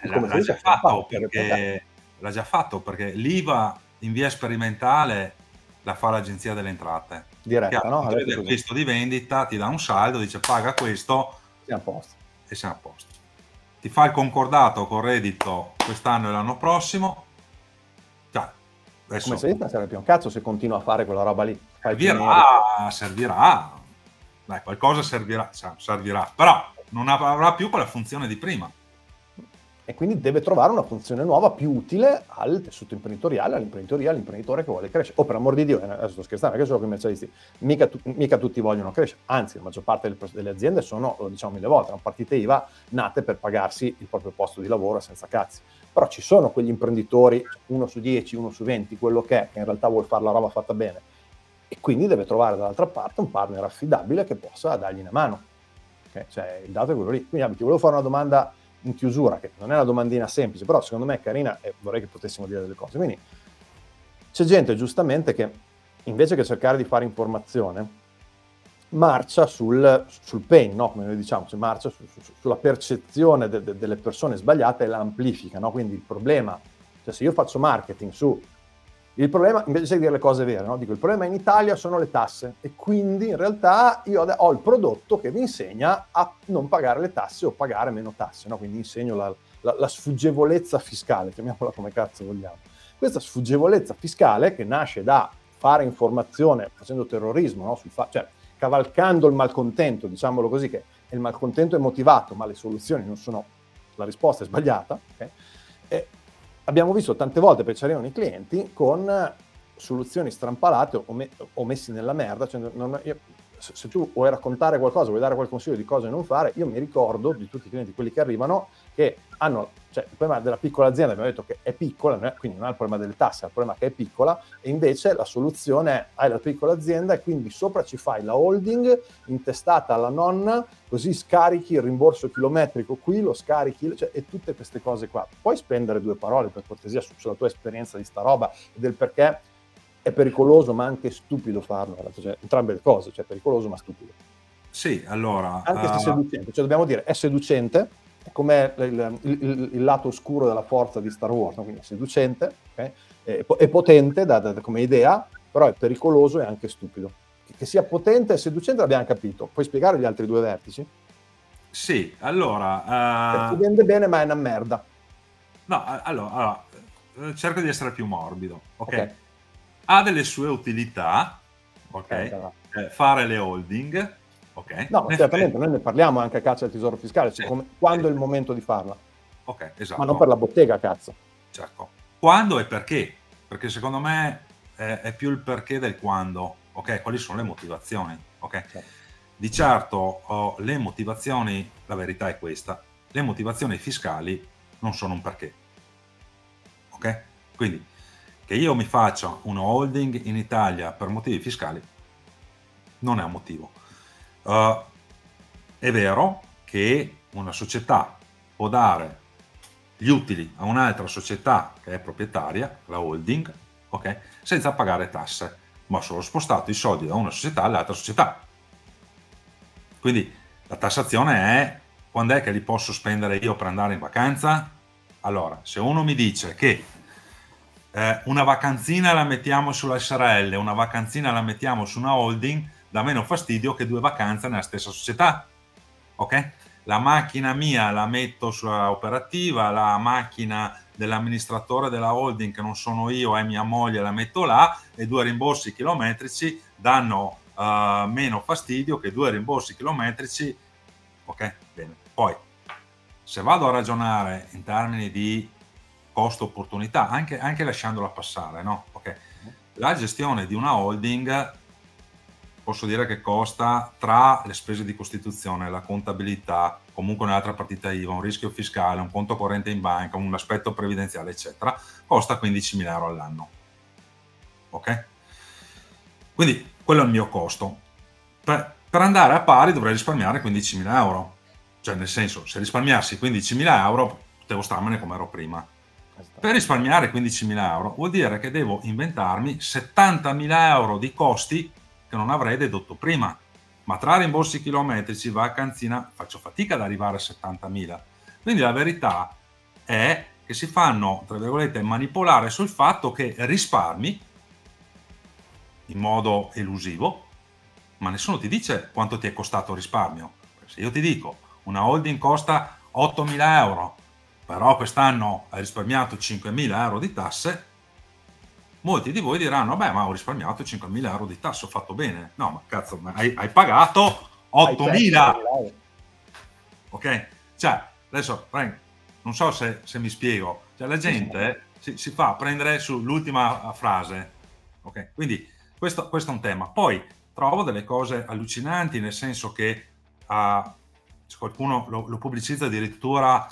l'ha già fatto perché l'IVA in via sperimentale la fa l'Agenzia delle Entrate diretta, no? Questo di vendita ti dà un saldo, dice paga questo, siamo a posto. E siamo a posto. Ti fa il concordato con reddito quest'anno e l'anno prossimo, cioè, adesso come se sarebbe più un cazzo se continua a fare quella roba lì. Servirà, dai, qualcosa servirà, però non avrà più quella funzione di prima. E quindi deve trovare una funzione nuova più utile al tessuto imprenditoriale, all'imprenditore che vuole crescere. O per amor di Dio, adesso sto scherzando, perché sono commercialisti, mica tutti vogliono crescere, anzi la maggior parte delle aziende sono, lo diciamo 1000 volte, sono partite IVA nate per pagarsi il proprio posto di lavoro senza cazzi. Però ci sono quegli imprenditori, 1 su 10, 1 su 20, quello che in realtà vuole fare la roba fatta bene. E quindi deve trovare dall'altra parte un partner affidabile che possa dargli una mano. Okay? Cioè, il dato è quello lì. Quindi ti volevo fare una domanda in chiusura, che non è una domandina semplice, però secondo me è carina e vorrei che potessimo dire delle cose. Quindi c'è gente giustamente che invece che cercare di fare informazione marcia sul pain, no? Come noi diciamo, cioè marcia sulla percezione delle persone sbagliate e la amplifica, no? Quindi il problema, cioè se io faccio marketing il problema, invece di dire le cose vere, no? Dico il problema in Italia sono le tasse e quindi in realtà io ho il prodotto che vi insegna a non pagare le tasse o pagare meno tasse, no? Quindi insegno la sfuggevolezza fiscale, chiamiamola come cazzo vogliamo. Questa sfuggevolezza fiscale che nasce da fare informazione facendo terrorismo, no? Cioè cavalcando il malcontento, diciamolo così, che il malcontento è motivato ma le soluzioni non sono, la risposta è sbagliata, okay? E abbiamo visto tante volte perché ci arrivano i clienti con soluzioni strampalate o messi nella merda. Cioè, se tu vuoi raccontare qualcosa, vuoi dare qualche consiglio di cosa non fare, io mi ricordo di tutti i clienti, quelli che arrivano, che hanno, cioè il problema della piccola azienda, abbiamo detto che è piccola, quindi non ha il problema delle tasse, ha il problema che è piccola, e invece la soluzione è: hai la piccola azienda e quindi sopra ci fai la holding intestata alla nonna, così scarichi il rimborso chilometrico qui, lo scarichi, cioè, e tutte queste cose qua. Puoi spendere 2 parole per cortesia sulla tua esperienza di sta roba e del perché è pericoloso ma anche stupido farlo, cioè, entrambe le cose, cioè pericoloso ma stupido. Sì, allora... Anche se seducente, cioè dobbiamo dire, è seducente, è come il lato oscuro della forza di Star Wars, no? Quindi è seducente, okay? È potente come idea, però è pericoloso e anche stupido. Che sia potente e seducente l'abbiamo capito. Puoi spiegare gli altri 2 vertici? Sì, allora... Si vende bene ma è una merda. No, allora cerco di essere più morbido, ok? Ha delle sue utilità, ok? Fare le holding, ok? No, ma certamente noi ne parliamo anche a caccia del tesoro fiscale, sì, quando è il momento di farla. Ok, esatto. Ma non per la bottega, cazzo. Certo. Quando e perché? Perché secondo me è più il perché del quando, ok? Quali sono le motivazioni, ok? Certo. Di certo le motivazioni, la verità è questa, le motivazioni fiscali non sono un perché, ok? Quindi che io mi faccia una holding in Italia per motivi fiscali non è un motivo. È vero che una società può dare gli utili a un'altra società che è proprietaria, la holding, ok, senza pagare tasse, ma ho solo spostato i soldi da una società all'altra società. Quindi la tassazione è: quando è che li posso spendere io per andare in vacanza? Allora, se uno mi dice che una vacanzina la mettiamo sulla SRL, una vacanzina la mettiamo su una holding, dà meno fastidio che 2 vacanze nella stessa società, ok? la macchina mia la metto sulla operativa, la macchina dell'amministratore della holding, che non sono io, è mia moglie, la metto là, e 2 rimborsi chilometrici danno meno fastidio che 2 rimborsi chilometrici. Ok, bene. Poi, se vado a ragionare in termini di costo-opportunità, anche lasciandola passare, no? Ok, la gestione di una holding posso dire che costa, tra le spese di costituzione, la contabilità, comunque un'altra partita IVA, un rischio fiscale, un conto corrente in banca, un aspetto previdenziale, eccetera, costa 15.000 euro all'anno. Ok? Quindi quello è il mio costo. Per andare a pari dovrei risparmiare 15.000 euro. Cioè, nel senso, se risparmiassi 15.000 euro, potevo starmene come ero prima. Per risparmiare 15.000 euro vuol dire che devo inventarmi 70.000 euro di costi che non avrei dedotto prima. Ma tra rimborsi chilometrici, vacanzina, faccio fatica ad arrivare a 70.000. Quindi la verità è che si fanno, tra virgolette, manipolare sul fatto che risparmi in modo elusivo, ma nessuno ti dice quanto ti è costato il risparmio. Se io ti dico una holding costa 8.000 euro, però quest'anno hai risparmiato 5.000 euro di tasse, molti di voi diranno: beh, ma ho risparmiato 5.000 euro di tasse, ho fatto bene. No, ma cazzo, hai pagato 8.000. Ok? Cioè, adesso, Frank, non so se mi spiego. Cioè, la gente si fa prendere sull'ultima frase. Ok? Quindi questo è un tema. Poi trovo delle cose allucinanti, nel senso che qualcuno lo pubblicizza addirittura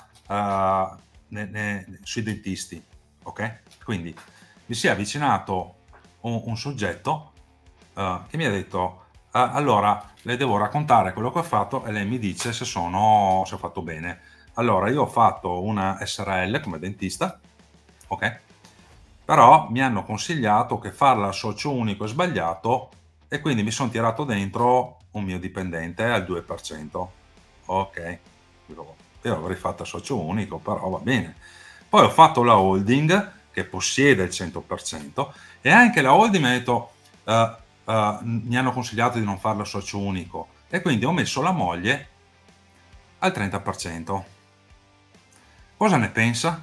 sui dentisti. Ok? Quindi mi si è avvicinato un soggetto che mi ha detto: allora le devo raccontare quello che ho fatto e lei mi dice se ho fatto bene. Allora, io ho fatto una SRL come dentista, ok? Però mi hanno consigliato che farla a socio unico è sbagliato, e quindi mi sono tirato dentro un mio dipendente al 2%. Ok, io avrei fatto a socio unico, però va bene. Poi ho fatto la holding che possiede il 100%, e anche la holding mi ha detto, mi hanno consigliato di non farlo a socio unico, e quindi ho messo la moglie al 30%. Cosa ne pensa?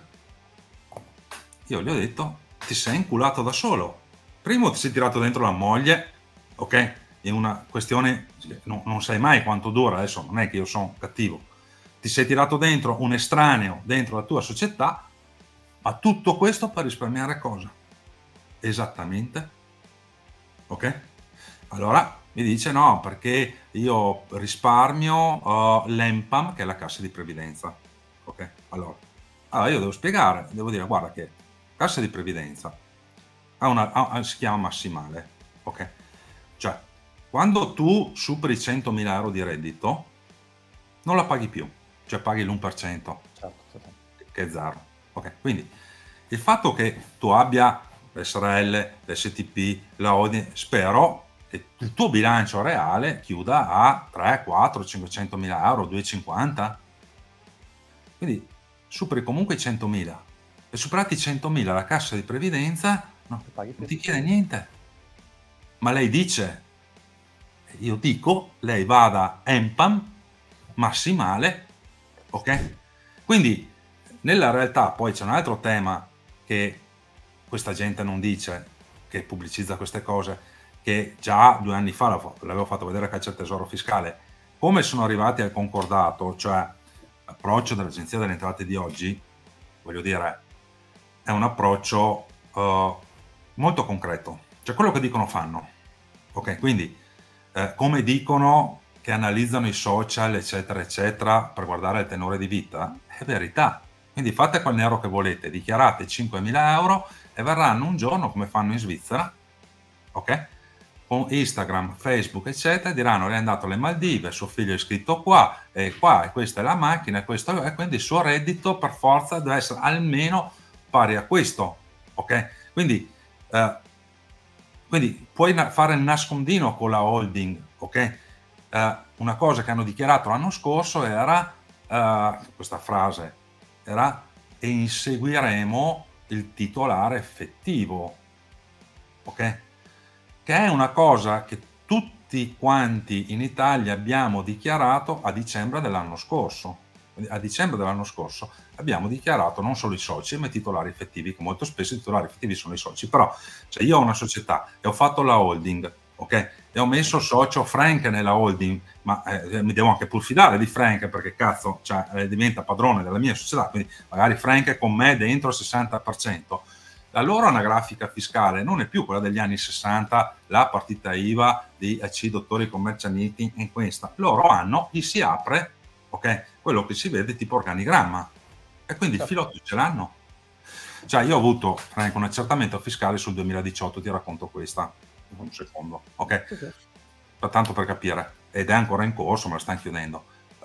Io gli ho detto: ti sei inculato da solo. Primo, ti sei tirato dentro la moglie, ok? In una questione, non sai mai quanto dura, adesso non è che io sono cattivo. Ti sei tirato dentro un estraneo dentro la tua società, ma tutto questo per risparmiare cosa? Esattamente. Ok? Allora mi dice: no, perché io risparmio l'ENPAM, che è la cassa di previdenza. Ok? Allora io devo spiegare, devo dire: guarda che cassa di previdenza si chiama massimale, ok? Cioè, quando tu superi 100.000 euro di reddito, non la paghi più, cioè paghi l'1%, certo. Che è zero. Ok, quindi il fatto che tu abbia l'SRL, l'STP, la holding, spero che il tuo bilancio reale chiuda a 3, 4, 500.000 euro, 250. Quindi superi comunque i 100.000. E superati i 100.000 la cassa di previdenza non ti chiede niente. Ma lei dice, io dico, lei vada ENPAM massimale, ok? Quindi nella realtà poi c'è un altro tema che questa gente non dice, che pubblicizza queste cose, che già 2 anni fa l'avevo fatto vedere a Caccia al Tesoro Fiscale. Come sono arrivati al concordato, cioè l'approccio dell'Agenzia delle Entrate di oggi, voglio dire, è un approccio molto concreto, cioè quello che dicono fanno. Ok, quindi come dicono che analizzano i social, eccetera, eccetera, per guardare il tenore di vita, è verità. Quindi fate quel nero che volete, dichiarate 5.000 euro e verranno un giorno, come fanno in Svizzera, ok? Con Instagram, Facebook, eccetera, diranno: lei è andato alle Maldive, suo figlio è iscritto qua, e questa è la macchina, e quindi il suo reddito per forza deve essere almeno pari a questo, ok? Quindi puoi fare il nascondino con la holding, ok? Una cosa che hanno dichiarato l'anno scorso era questa frase, era: e inseguiremo il titolare effettivo, ok? Che è una cosa che tutti quanti in Italia abbiamo dichiarato a dicembre dell'anno scorso. Quindi a dicembre dell'anno scorso abbiamo dichiarato non solo i soci, ma i titolari effettivi, che molto spesso i titolari effettivi sono i soci. Però se io ho una società e ho fatto la holding, ok, e ho messo socio Frank nella holding, ma mi devo anche pur fidare di Frank, perché cazzo, cioè, diventa padrone della mia società, quindi magari Frank è con me dentro il 60%. La loro anagrafica fiscale non è più quella degli anni 60, la partita IVA di AC Dottori Commercianiti in questa. Loro hanno, gli si apre, ok, quello che si vede tipo organigramma, e quindi il filotto ce l'hanno. Cioè io ho avuto, Frank, un accertamento fiscale sul 2018, ti racconto questa, un secondo, ok? Tanto per capire, ed è ancora in corso, me la stanno chiudendo.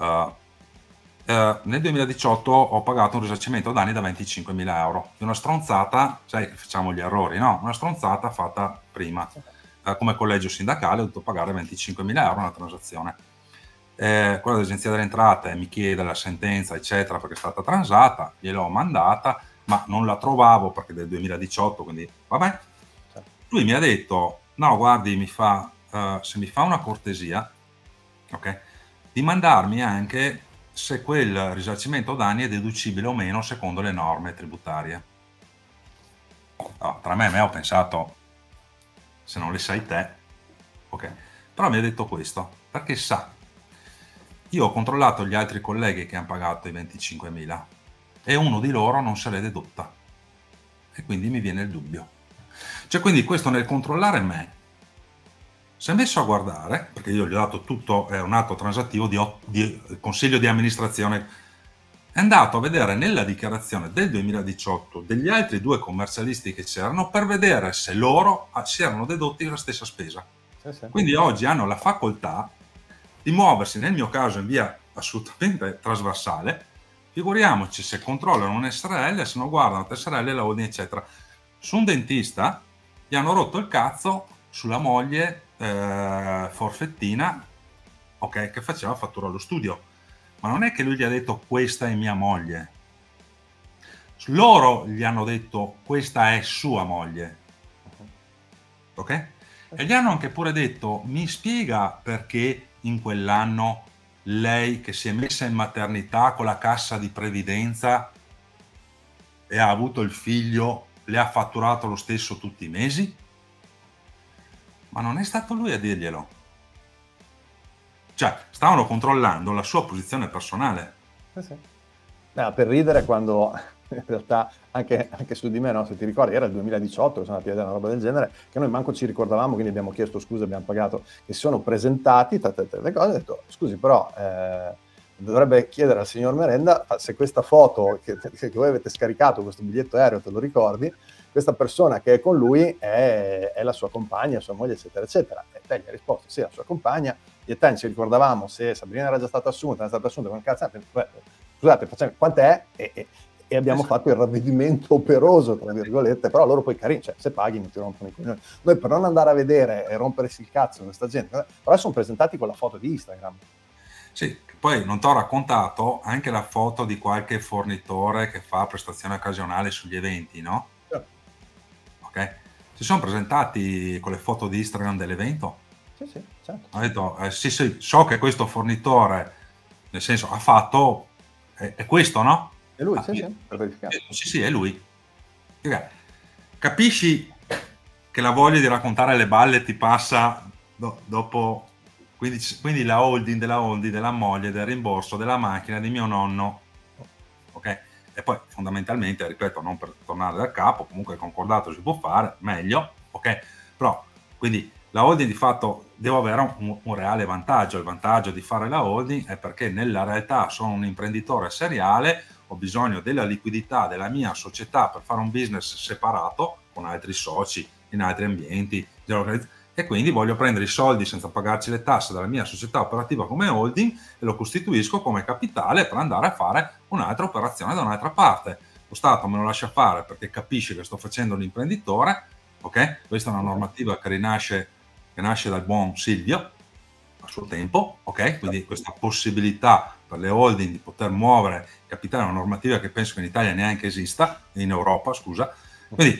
Nel 2018 ho pagato un risarcimento danni da 25.000 euro, di una stronzata, sai, facciamo gli errori, no? Una stronzata fatta prima. Come collegio sindacale ho dovuto pagare 25.000 euro una transazione. Quella dell'Agenzia delle Entrate mi chiede la sentenza, eccetera, perché è stata transata, gliel'ho mandata, ma non la trovavo perché è del 2018, quindi vabbè. Lui mi ha detto, no, guardi, se mi fa una cortesia, ok, di mandarmi anche se quel risarcimento danni è deducibile o meno secondo le norme tributarie. Tra me ho pensato, se non le sai te, ok, però mi ha detto questo, perché sa, io ho controllato gli altri colleghi che hanno pagato i 25.000 e uno di loro non se l'è dedotta, e quindi mi viene il dubbio. Cioè, quindi questo nel controllare me si è messo a guardare, perché io gli ho dato tutto, è un atto transattivo di consiglio di amministrazione, è andato a vedere nella dichiarazione del 2018 degli altri due commercialisti che c'erano per vedere se loro si erano dedotti la stessa spesa. Quindi oggi hanno la facoltà di muoversi, nel mio caso in via assolutamente trasversale, figuriamoci se controllano un SRL, se non guardano SRL, la holding, eccetera. Su un dentista gli hanno rotto il cazzo sulla moglie forfettina, ok, che faceva fattura allo studio, ma non è che lui gli ha detto questa è mia moglie, loro gli hanno detto questa è sua moglie, ok, e gli hanno anche pure detto mi spiega perché in quell'anno lei che si è messa in maternità con la cassa di previdenza e ha avuto il figlio le ha fatturato lo stesso tutti i mesi? Ma non è stato lui a dirglielo. Cioè, stavano controllando la sua posizione personale. No, per ridere quando in realtà anche su di me, no? Se ti ricordi, era il 2018 che sono andati a vedere una roba del genere, che noi manco ci ricordavamo, quindi abbiamo chiesto scusa, abbiamo pagato, che si sono presentati le cose, ho detto scusi però dovrebbe chiedere al signor Merenda se questa foto che voi avete scaricato, questo biglietto aereo, te lo ricordi, questa persona che è con lui è la sua compagna, sua moglie, eccetera, eccetera. E te gli ha risposto, sì, la sua compagna. E te ci ricordavamo se Sabrina era già stata assunta, con cazzo, scusate, facciamo, quant'è? E abbiamo fatto il ravvedimento operoso, tra virgolette, però loro poi carini, cioè se paghi non ti rompono i coglioni. Noi per non andare a vedere e rompersi il cazzo questa gente, però sono presentati con la foto di Instagram. Sì, poi non ti ho raccontato anche la foto di qualche fornitore che fa prestazione occasionale sugli eventi, no? Ok? Si sono presentati con le foto di Instagram dell'evento? Sì, certo. Ho detto, sì, so che questo fornitore, nel senso, ha fatto, è questo, no? È lui, per verificare. Sì, è lui. Capisci che la voglia di raccontare le balle ti passa dopo, quindi la holding della moglie, del rimborso della macchina di mio nonno, ok? E poi fondamentalmente, ripeto, non per tornare dal capo, comunque il concordato si può fare, meglio, ok? Però, quindi la holding di fatto devo avere un reale vantaggio. Il vantaggio di fare la holding è perché nella realtà sono un imprenditore seriale, ho bisogno della liquidità della mia società per fare un business separato con altri soci in altri ambienti e quindi voglio prendere i soldi senza pagarci le tasse dalla mia società operativa come holding e lo costituisco come capitale per andare a fare un'altra operazione da un'altra parte. Lo Stato me lo lascia fare perché capisce che sto facendo l'imprenditore, ok? Questa è una normativa che nasce dal buon Silvio a suo tempo, ok? Quindi questa possibilità per le holding di poter muovere capitale è una normativa che penso che in Italia neanche esista, in Europa, scusa. Quindi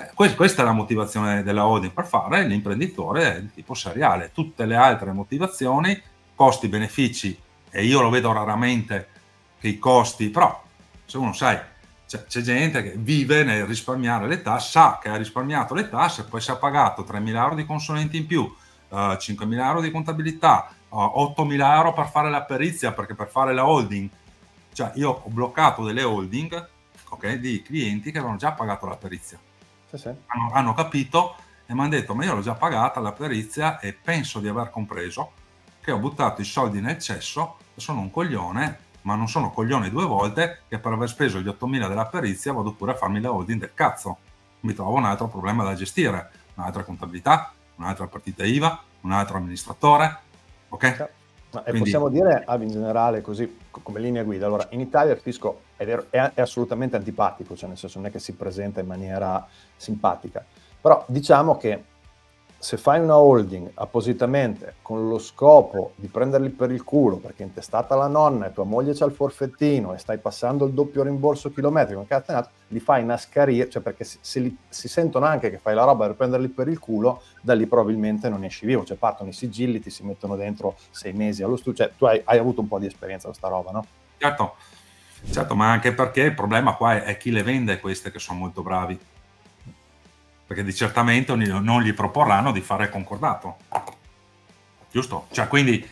Questa è la motivazione della holding, per fare l'imprenditore di tipo seriale. Tutte le altre motivazioni, costi, benefici, e io lo vedo raramente che i costi, però se uno sai, c'è gente che vive nel risparmiare le tasse, sa che ha risparmiato le tasse, poi si è pagato 3.000 euro di consulenti in più, 5.000 euro di contabilità, 8.000 euro per fare la perizia, perché per fare la holding, cioè io ho bloccato delle holding, ok, di clienti che avevano già pagato la perizia. Sì. Hanno capito e mi hanno detto: ma io l'ho già pagata la perizia e penso di aver compreso che ho buttato i soldi nel cesso e sono un coglione, ma non sono coglione 2 volte, che per aver speso gli 8.000 della perizia vado pure a farmi la holding del cazzo. Mi trovo un altro problema da gestire, un'altra contabilità, un'altra partita IVA, un altro amministratore, ok? Sì. E Quindi, possiamo dire in generale, così come linea guida, allora in Italia il fisco è assolutamente antipatico, cioè nel senso non è che si presenta in maniera simpatica, però diciamo che se fai una holding appositamente con lo scopo di prenderli per il culo perché è intestata la nonna e tua moglie c'ha il forfettino e stai passando il doppio rimborso chilometrico, li fai nascarire, cioè perché si sentono anche che fai la roba per prenderli per il culo, da lì probabilmente non esci vivo, cioè partono i sigilli, ti si mettono dentro 6 mesi allo studio, cioè tu hai avuto un po' di esperienza con sta roba, no? Certo, ma anche perché il problema qua è chi le vende queste, che sono molto bravi, perché di certamente non gli proporranno di fare il concordato, giusto? Cioè quindi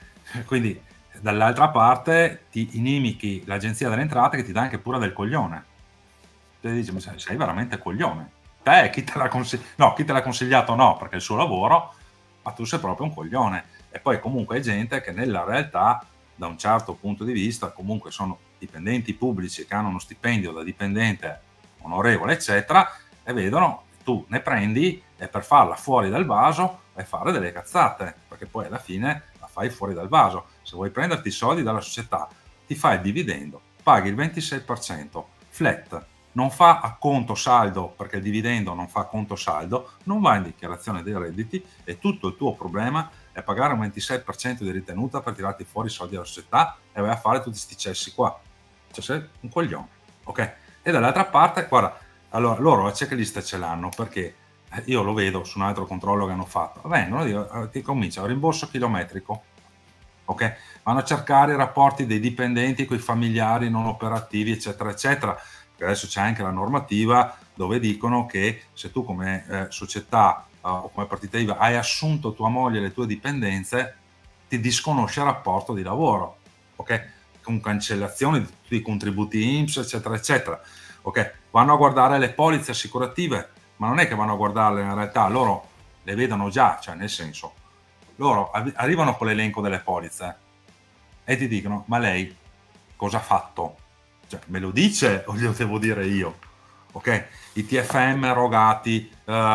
dall'altra parte ti inimichi l'agenzia delle entrate, che ti dà anche pure del coglione. Ti dice: ma sei veramente coglione, te chi te l'ha consigliato no, perché è il suo lavoro, ma tu sei proprio un coglione. E poi comunque è gente che nella realtà, da un certo punto di vista, comunque sono dipendenti pubblici che hanno uno stipendio da dipendente onorevole eccetera, e vedono tu ne prendi e per farla fuori dal vaso vai a fare delle cazzate, perché poi alla fine la fai fuori dal vaso. Se vuoi prenderti i soldi dalla società, ti fai il dividendo, paghi il 26% flat, non fa a conto saldo, perché il dividendo non fa conto saldo, non va in dichiarazione dei redditi, e tutto il tuo problema è pagare un 26% di ritenuta per tirarti fuori i soldi dalla società e vai a fare tutti questi cessi qua. Cioè sei un coglione, ok? E dall'altra parte, guarda, allora loro la checklist ce l'hanno, perché io lo vedo su un altro controllo che hanno fatto, vengono, ti comincia il rimborso chilometrico, ok? Vanno a cercare i rapporti dei dipendenti con i familiari non operativi eccetera eccetera, perché adesso c'è anche la normativa dove dicono che se tu come società o come partita IVA hai assunto tua moglie e le tue dipendenze, ti disconosce il rapporto di lavoro, ok? Con cancellazione di tutti i contributi INPS eccetera eccetera, ok? Vanno a guardare le polizze assicurative, ma non è che vanno a guardarle, in realtà loro le vedono già, cioè nel senso, loro arrivano con l'elenco delle polizze e ti dicono: ma lei cosa ha fatto? Cioè, me lo dice o glielo devo dire io? Ok? I TFM erogati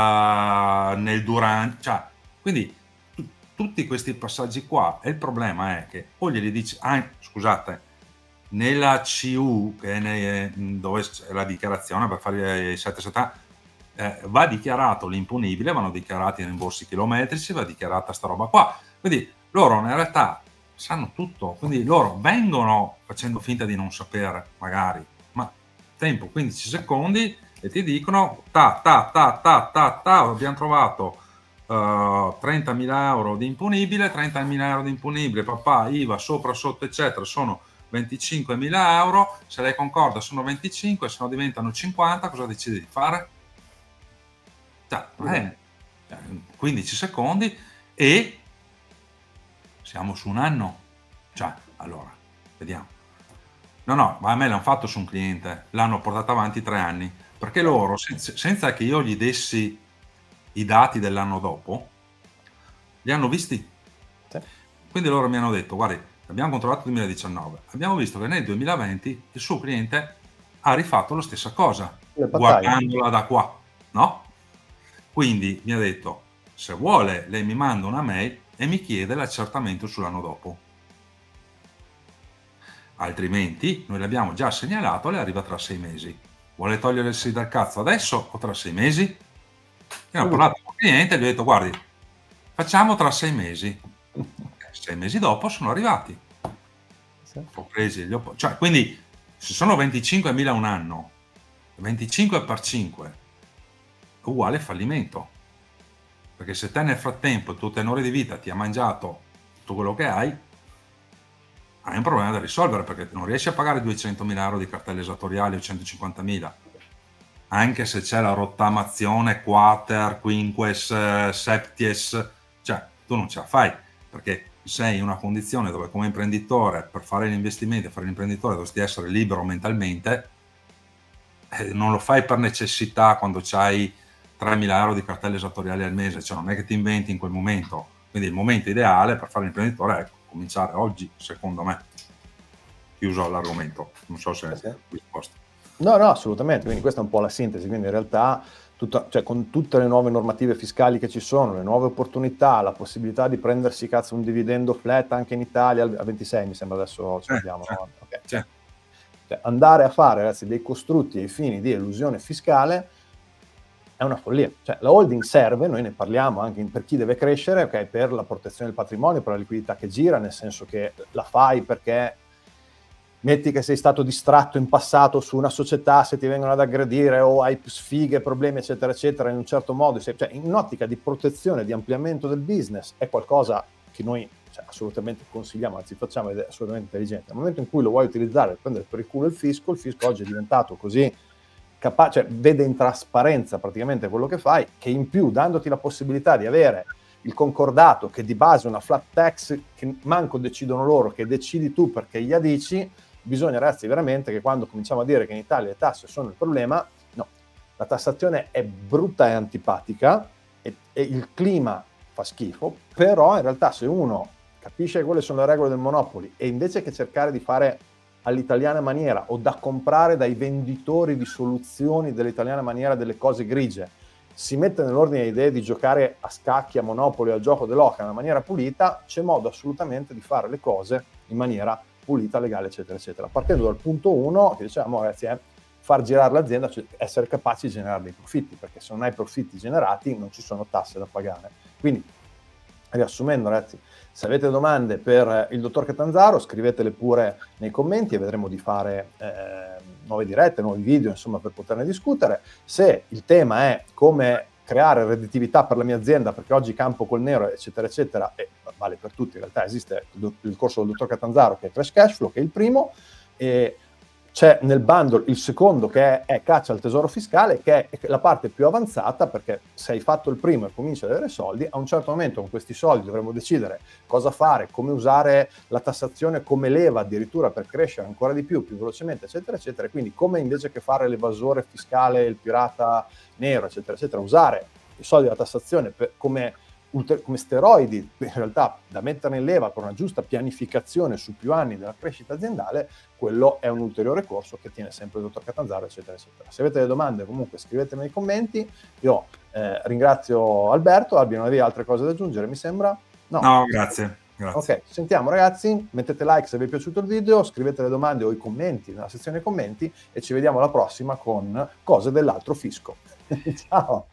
nel durante, cioè, quindi tutti questi passaggi qua, e il problema è che o glieli dici, scusate, nella CU, che è dove c'è la dichiarazione per fare i 7 va dichiarato l'imponibile, vanno dichiarati i rimborsi chilometrici, va dichiarata sta roba qua, quindi loro in realtà sanno tutto, quindi loro vengono facendo finta di non sapere magari, ma tempo 15 secondi e ti dicono abbiamo trovato 30.000 euro di imponibile, 30.000 euro di imponibile, papà, IVA, sopra, sotto eccetera, sono 25.000 euro, se lei concorda sono 25, se no diventano 50, cosa decidi di fare? 15 secondi e siamo su un anno, cioè allora vediamo, no, ma a me l'hanno fatto su un cliente, l'hanno portato avanti 3 anni, perché loro senza che io gli dessi i dati dell'anno dopo li hanno visti, quindi loro mi hanno detto: guardi, abbiamo controllato il 2019, abbiamo visto che nel 2020 il suo cliente ha rifatto la stessa cosa guardandola da qua, no? Quindi mi ha detto: se vuole lei mi manda una mail e mi chiede l'accertamento sull'anno dopo, altrimenti noi l'abbiamo già segnalato, le arriva tra 6 mesi. Vuole togliersi dal cazzo adesso o tra 6 mesi? Io ho parlato con il cliente e gli ho detto: guardi, facciamo tra 6 mesi. 6 mesi dopo sono arrivati, ho presi cioè, quindi se sono 25.000 un anno, 25 per 5 uguale fallimento. Perché se te nel frattempo il tuo tenore di vita ti ha mangiato tutto quello che hai un problema da risolvere, perché non riesci a pagare 200.000 euro di cartelle esattoriali o 150.000, anche se c'è la rottamazione quater, quinques, septies, cioè tu non ce la fai, perché sei in una condizione dove come imprenditore, per fare gli investimenti, fare l'imprenditore, dovresti essere libero mentalmente, non lo fai per necessità quando c'hai 3.000 euro di cartelle esattoriali al mese, cioè non è che ti inventi in quel momento. Quindi il momento ideale per fare l'imprenditore è cominciare oggi, secondo me. Chiuso l'argomento, non so se Sì. risposto. No, assolutamente, quindi questa è un po' la sintesi, quindi in realtà cioè, con tutte le nuove normative fiscali che ci sono, le nuove opportunità, la possibilità di prendersi un dividendo flat anche in Italia, a 26 mi sembra adesso ce l'abbiamo, no? Okay. Cioè, andare a fare, ragazzi, dei costrutti ai fini di elusione fiscale è una follia. Cioè, la holding serve, noi ne parliamo anche per chi deve crescere, okay, per la protezione del patrimonio, per la liquidità che gira, nel senso che la fai perché metti che sei stato distratto in passato su una società, se ti vengono ad aggredire o hai sfighe, problemi, eccetera, eccetera, in un certo modo, cioè in un'ottica di protezione, di ampliamento del business, è qualcosa che noi assolutamente consigliamo, anzi facciamo, ed è assolutamente intelligente. Nel momento in cui lo vuoi utilizzare per prendere per il culo il fisco oggi è diventato così capace, vede in trasparenza praticamente quello che fai, che in più, dandoti la possibilità di avere il concordato, che di base è una flat tax, che manco decidono loro, che decidi tu perché gli dici. Bisogna, ragazzi, veramente che quando cominciamo a dire che in Italia le tasse sono il problema, no, la tassazione è brutta e antipatica e il clima fa schifo, però in realtà se uno capisce quelle sono le regole del Monopoli e invece che cercare di fare all'italiana maniera o da comprare dai venditori di soluzioni dell'italiana maniera delle cose grigie, si mette nell'ordine di idee di giocare a scacchi, a Monopoli, al gioco dell'oca in una maniera pulita, c'è modo assolutamente di fare le cose in maniera pulita, legale, eccetera, eccetera. Partendo dal punto 1, che diciamo, ragazzi, è far girare l'azienda, cioè essere capaci di generare dei profitti, perché se non hai profitti generati non ci sono tasse da pagare. Quindi, riassumendo, ragazzi, se avete domande per il dottor Catanzaro, scrivetele pure nei commenti e vedremo di fare nuove dirette, nuovi video, insomma, per poterne discutere. Se il tema è come creare redditività per la mia azienda, perché oggi campo col nero, eccetera, eccetera, e vale per tutti, in realtà esiste il corso del dottor Catanzaro che è Crash Cash Flow, che è il primo, e c'è nel bundle il secondo che è Caccia al tesoro fiscale, che è la parte più avanzata, perché se hai fatto il primo e cominci ad avere soldi, a un certo momento con questi soldi dovremo decidere cosa fare, come usare la tassazione come leva addirittura per crescere ancora di più velocemente, eccetera, eccetera. E quindi come invece che fare l'evasore fiscale, il pirata nero, eccetera, eccetera, usare i soldi della tassazione come steroidi, in realtà da mettere in leva per una giusta pianificazione su più anni della crescita aziendale, quello è un ulteriore corso che tiene sempre il dottor Catanzaro, eccetera, eccetera. Se avete delle domande, comunque scrivetemi nei commenti. Io ringrazio Alberto. Albi, non avevi altre cose da aggiungere, mi sembra? No, grazie. Ok, ci sentiamo, ragazzi. Mettete like se vi è piaciuto il video, scrivete le domande o i commenti nella sezione commenti e ci vediamo alla prossima con cose dell'altro fisco. Ciao!